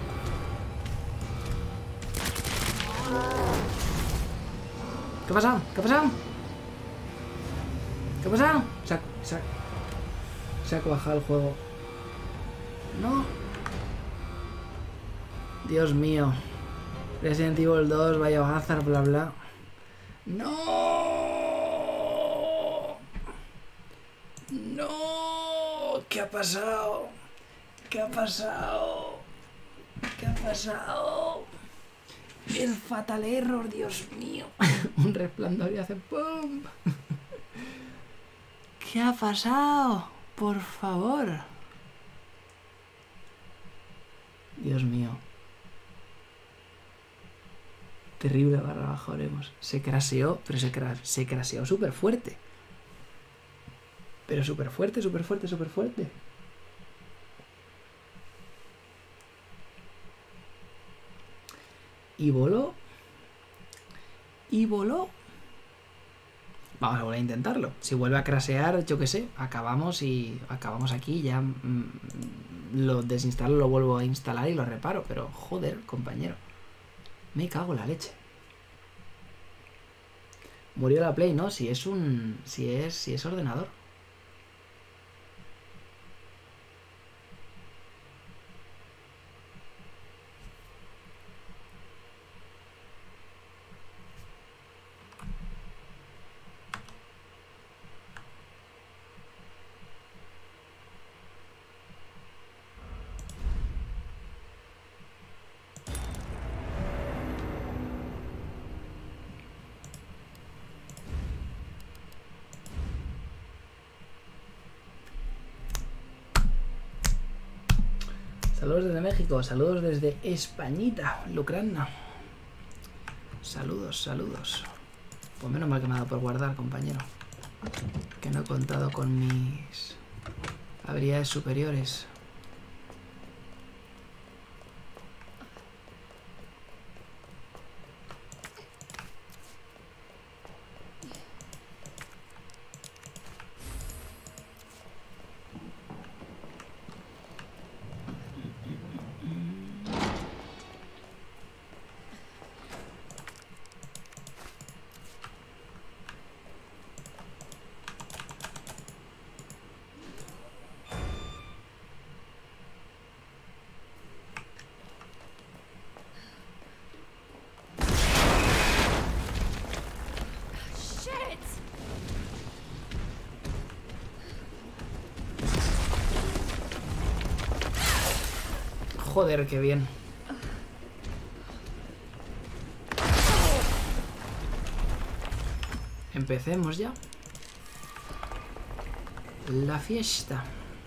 ¿Qué ha pasado? ¿Qué ha pasado? ¿Qué ha pasado? Se ha, se ha, se ha cuajado el juego. No. Dios mío. Resident Evil dos, Biohazard, bla bla. No. No. ¿Qué ha pasado? ¿Qué ha pasado? ¿Qué ha pasado? El fatal error, Dios mío. Un resplandor y hace ¡pum! ¿Qué ha pasado? Por favor. Dios mío. Terrible barra abajo haremos. Se craseó, pero se, cra se craseó súper fuerte. Pero súper fuerte, súper fuerte, súper fuerte. Y voló. Y voló. Vamos a volver a intentarlo. Si vuelve a crasear, yo qué sé, acabamos y acabamos aquí. Ya mmm, lo desinstalo, lo vuelvo a instalar y lo reparo. Pero joder, compañero. Me cago en la leche. Murió la Play, ¿no? Si es un... Si es, si es ordenador. Saludos desde México, saludos desde Españita, Lucrana. Saludos, saludos. Pues menos mal que me ha dado por guardar, compañero. Que no he contado con mis habilidades superiores. Joder, qué bien. Empecemos ya. La fiesta.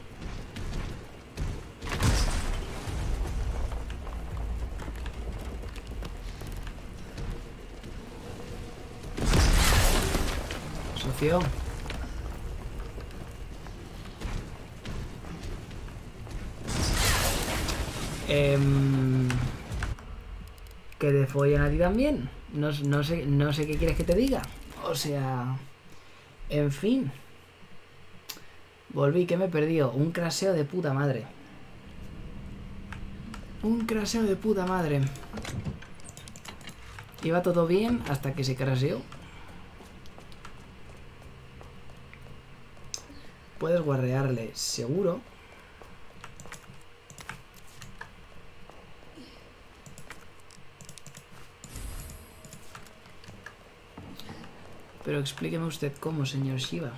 Socio. Eh, que te follen a ti también. No, no, sé, no sé qué quieres que te diga. O sea... En fin. Volví, que me he perdido. Un craseo de puta madre. Un craseo de puta madre. Iba todo bien hasta que se craseó. Puedes guarrearle, seguro. Pero explíqueme usted cómo, señor Shiva.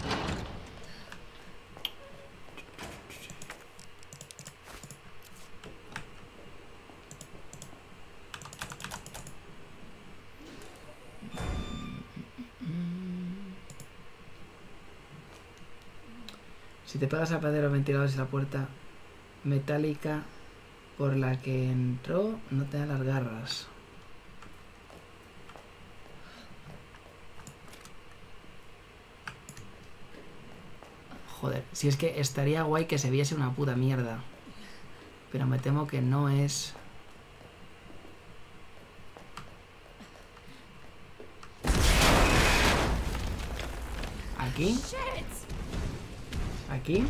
Si te pegas al pared de los ventiladores y la puerta metálica por la que entró, no te da las garras. Joder, si es que estaría guay que se viese una puta mierda. Pero me temo que no es... ¿Aquí? ¿Aquí?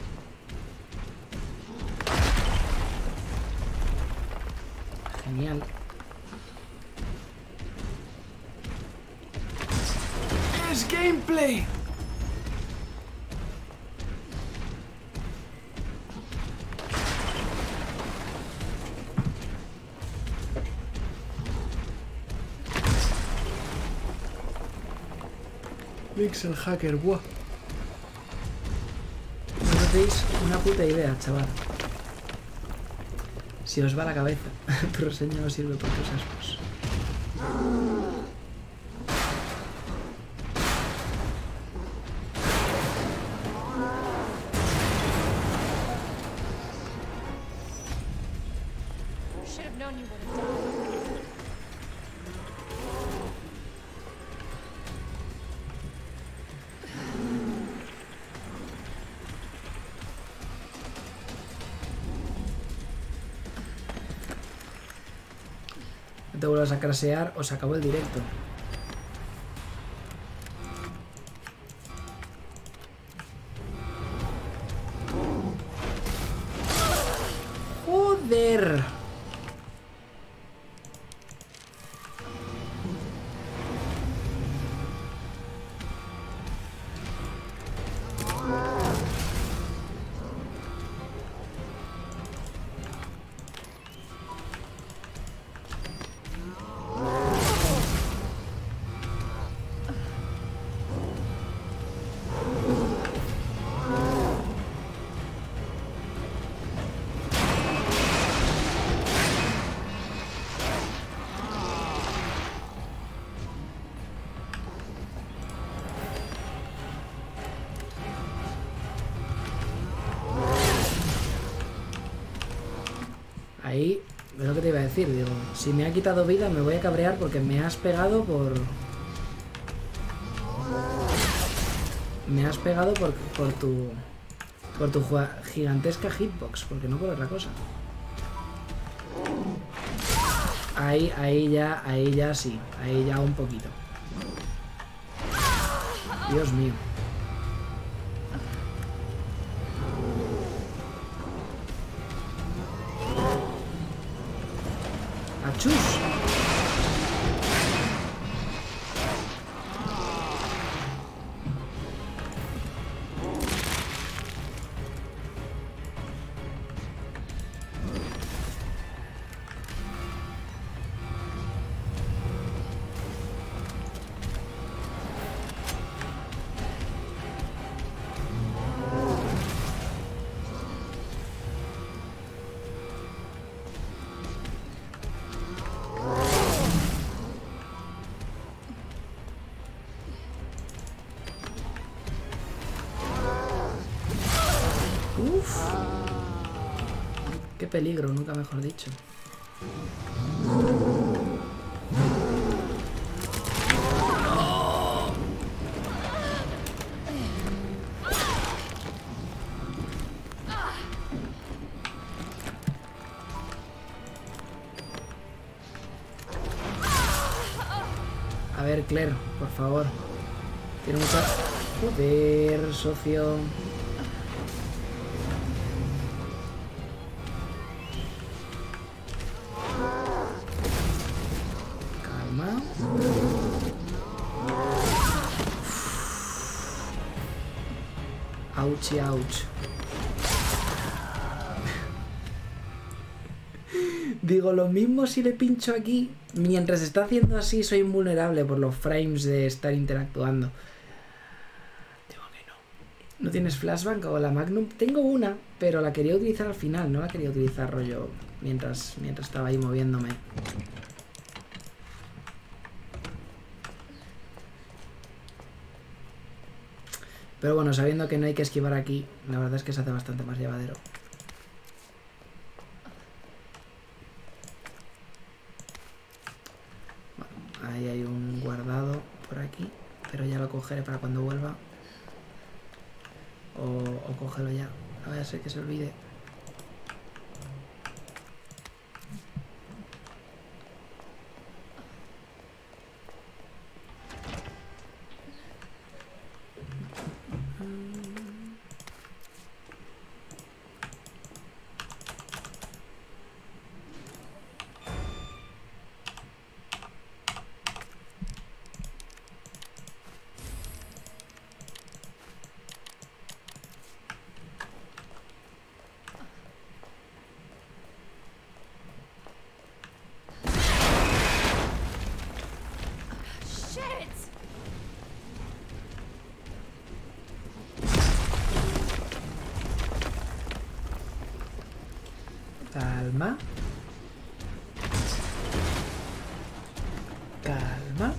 Genial. ¡Es gameplay! Pixel Hacker, guau. No hacéis una puta idea, chaval. Si os va la cabeza, tu reseña no sirve por tus ascos. Te vuelvas a crasear o se acabó el directo. ¡Joder! decir, digo, si me ha quitado vida me voy a cabrear porque me has pegado por... Me has pegado por, por tu... Por tu gigantesca hitbox, porque no por otra cosa. Ahí, ahí ya, ahí ya sí, ahí ya un poquito. Dios mío. ¡Achus! Uf. Qué peligro, nunca mejor dicho. A ver, Claire, por favor. Tiene mucha... Joder, socio. Calma. Ouch, ouch. Digo, lo mismo si le pincho aquí. Mientras está haciendo así, soy invulnerable por los frames de estar interactuando. Digo que no. ¿No tienes flashbang o la Magnum? Tengo una, pero la quería utilizar al final. No la quería utilizar rollo mientras, mientras estaba ahí moviéndome. Pero bueno, sabiendo que no hay que esquivar aquí, la verdad es que se hace bastante más llevadero. Ahí hay un guardado por aquí, pero ya lo cogeré para cuando vuelva. O, o cógelo ya, no vaya a ser que se olvide. Calma. Calma.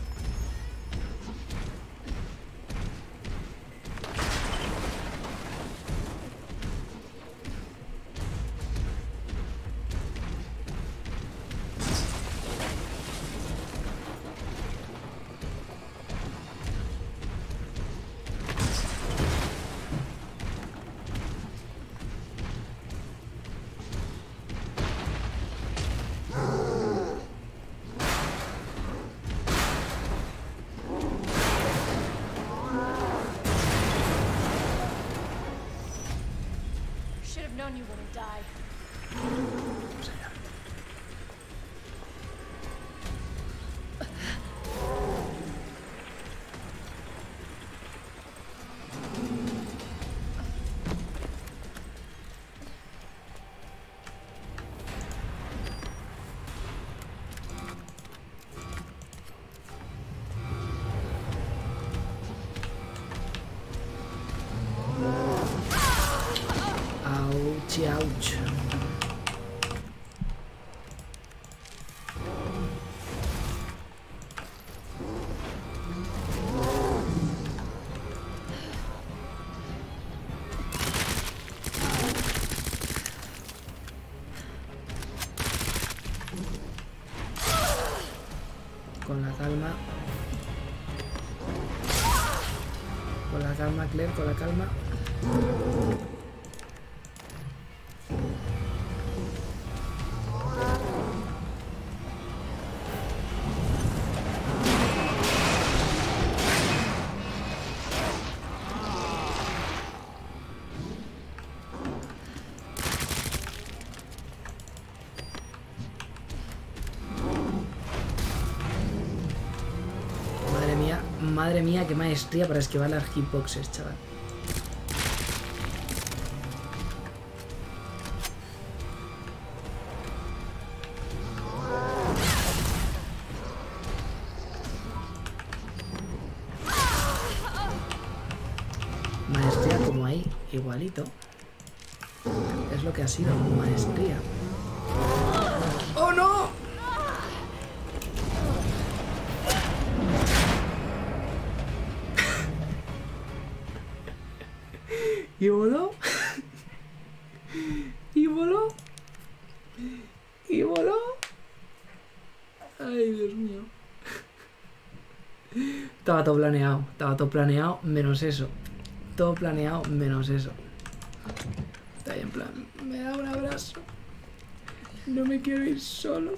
known you wouldn't die. Ouch, ouch. Con la calma. Con la calma, Claire, con la calma. Madre mía, qué maestría para esquivar las hitboxes, chaval. Maestría como ahí, igualito. Es lo que ha sido, maestría. ¡Oh, no! ¿Y voló? ¿Y voló? ¿Y voló? Ay, Dios mío. Estaba todo planeado, estaba todo planeado, menos eso. Todo planeado, menos eso. Está ahí en plan, me da un abrazo. No me quiero ir solo.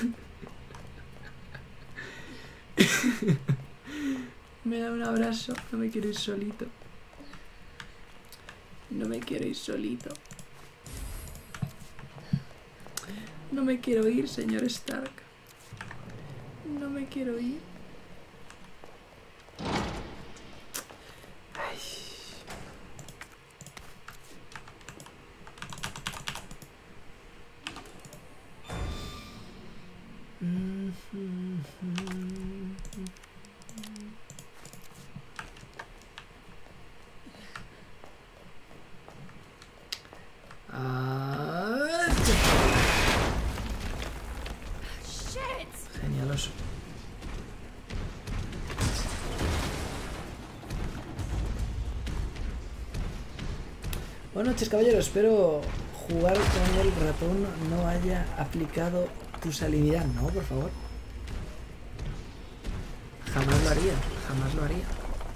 Me da un abrazo, no me quiero ir solito. No me quiero ir solito. No me quiero ir, señor Stark. No me quiero ir. Ay. Genialoso. Buenas noches, caballero. Espero jugar con el ratón no haya aplicado tu salinidad. No, por favor. Jamás lo haría. Jamás lo haría.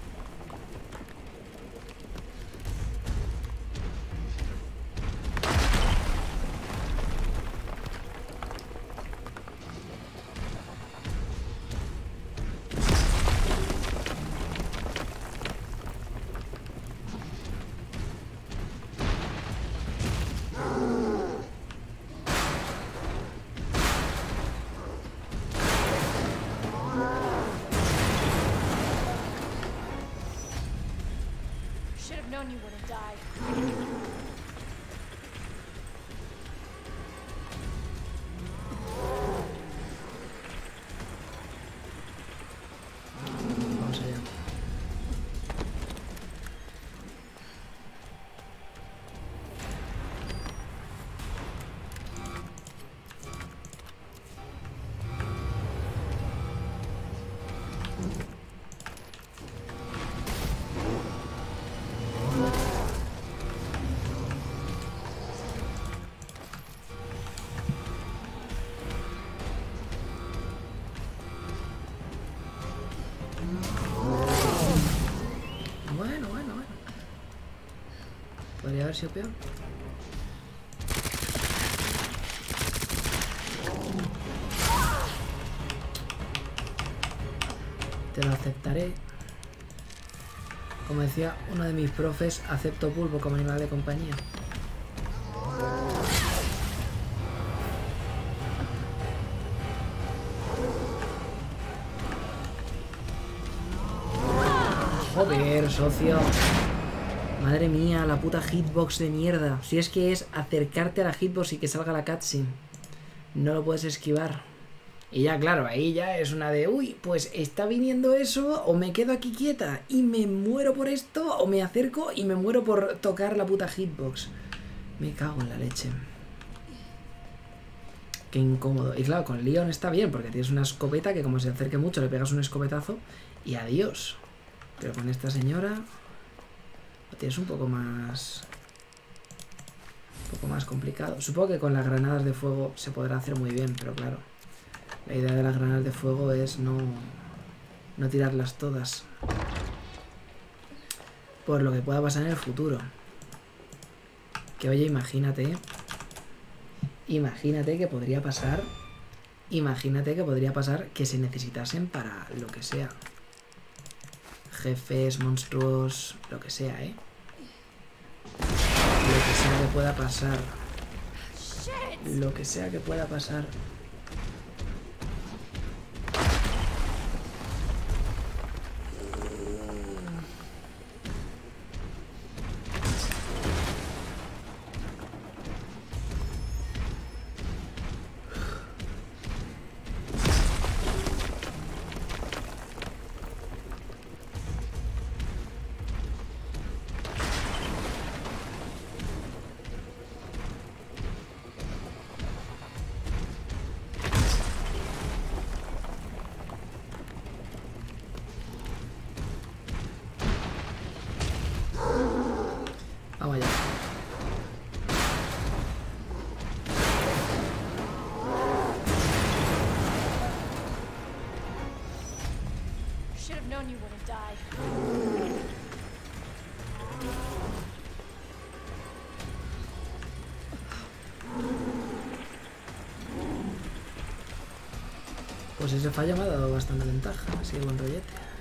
You would have died. Vamos allá. Bueno, bueno, bueno. Podría haber sido peor. Te lo aceptaré. Como decía uno de mis profes, acepto pulpo como animal de compañía. Joder, socio. Madre mía, la puta hitbox de mierda. Si es que es acercarte a la hitbox y que salga la cutscene. No lo puedes esquivar. Y ya, claro, ahí ya es una de... Uy, pues está viniendo eso, o me quedo aquí quieta y me muero por esto, o me acerco y me muero por tocar la puta hitbox. Me cago en la leche. Qué incómodo. Y claro, con Leon está bien, porque tienes una escopeta que como se acerque mucho le pegas un escopetazo y adiós. Pero con esta señora lo tienes un poco más... Un poco más complicado. Supongo que con las granadas de fuego se podrá hacer muy bien, pero claro... La idea de las granadas de fuego es no, no tirarlas todas. Por lo que pueda pasar en el futuro. Que oye, imagínate. Imagínate que podría pasar. Imagínate que podría pasar que se necesitasen para lo que sea. Jefes, monstruos, lo que sea, ¿eh? Lo que sea que pueda pasar. Lo que sea que pueda pasar. Vamos allá. Should have known you would have died. Pues ese fallo me ha dado bastante ventaja. Así que buen rollete.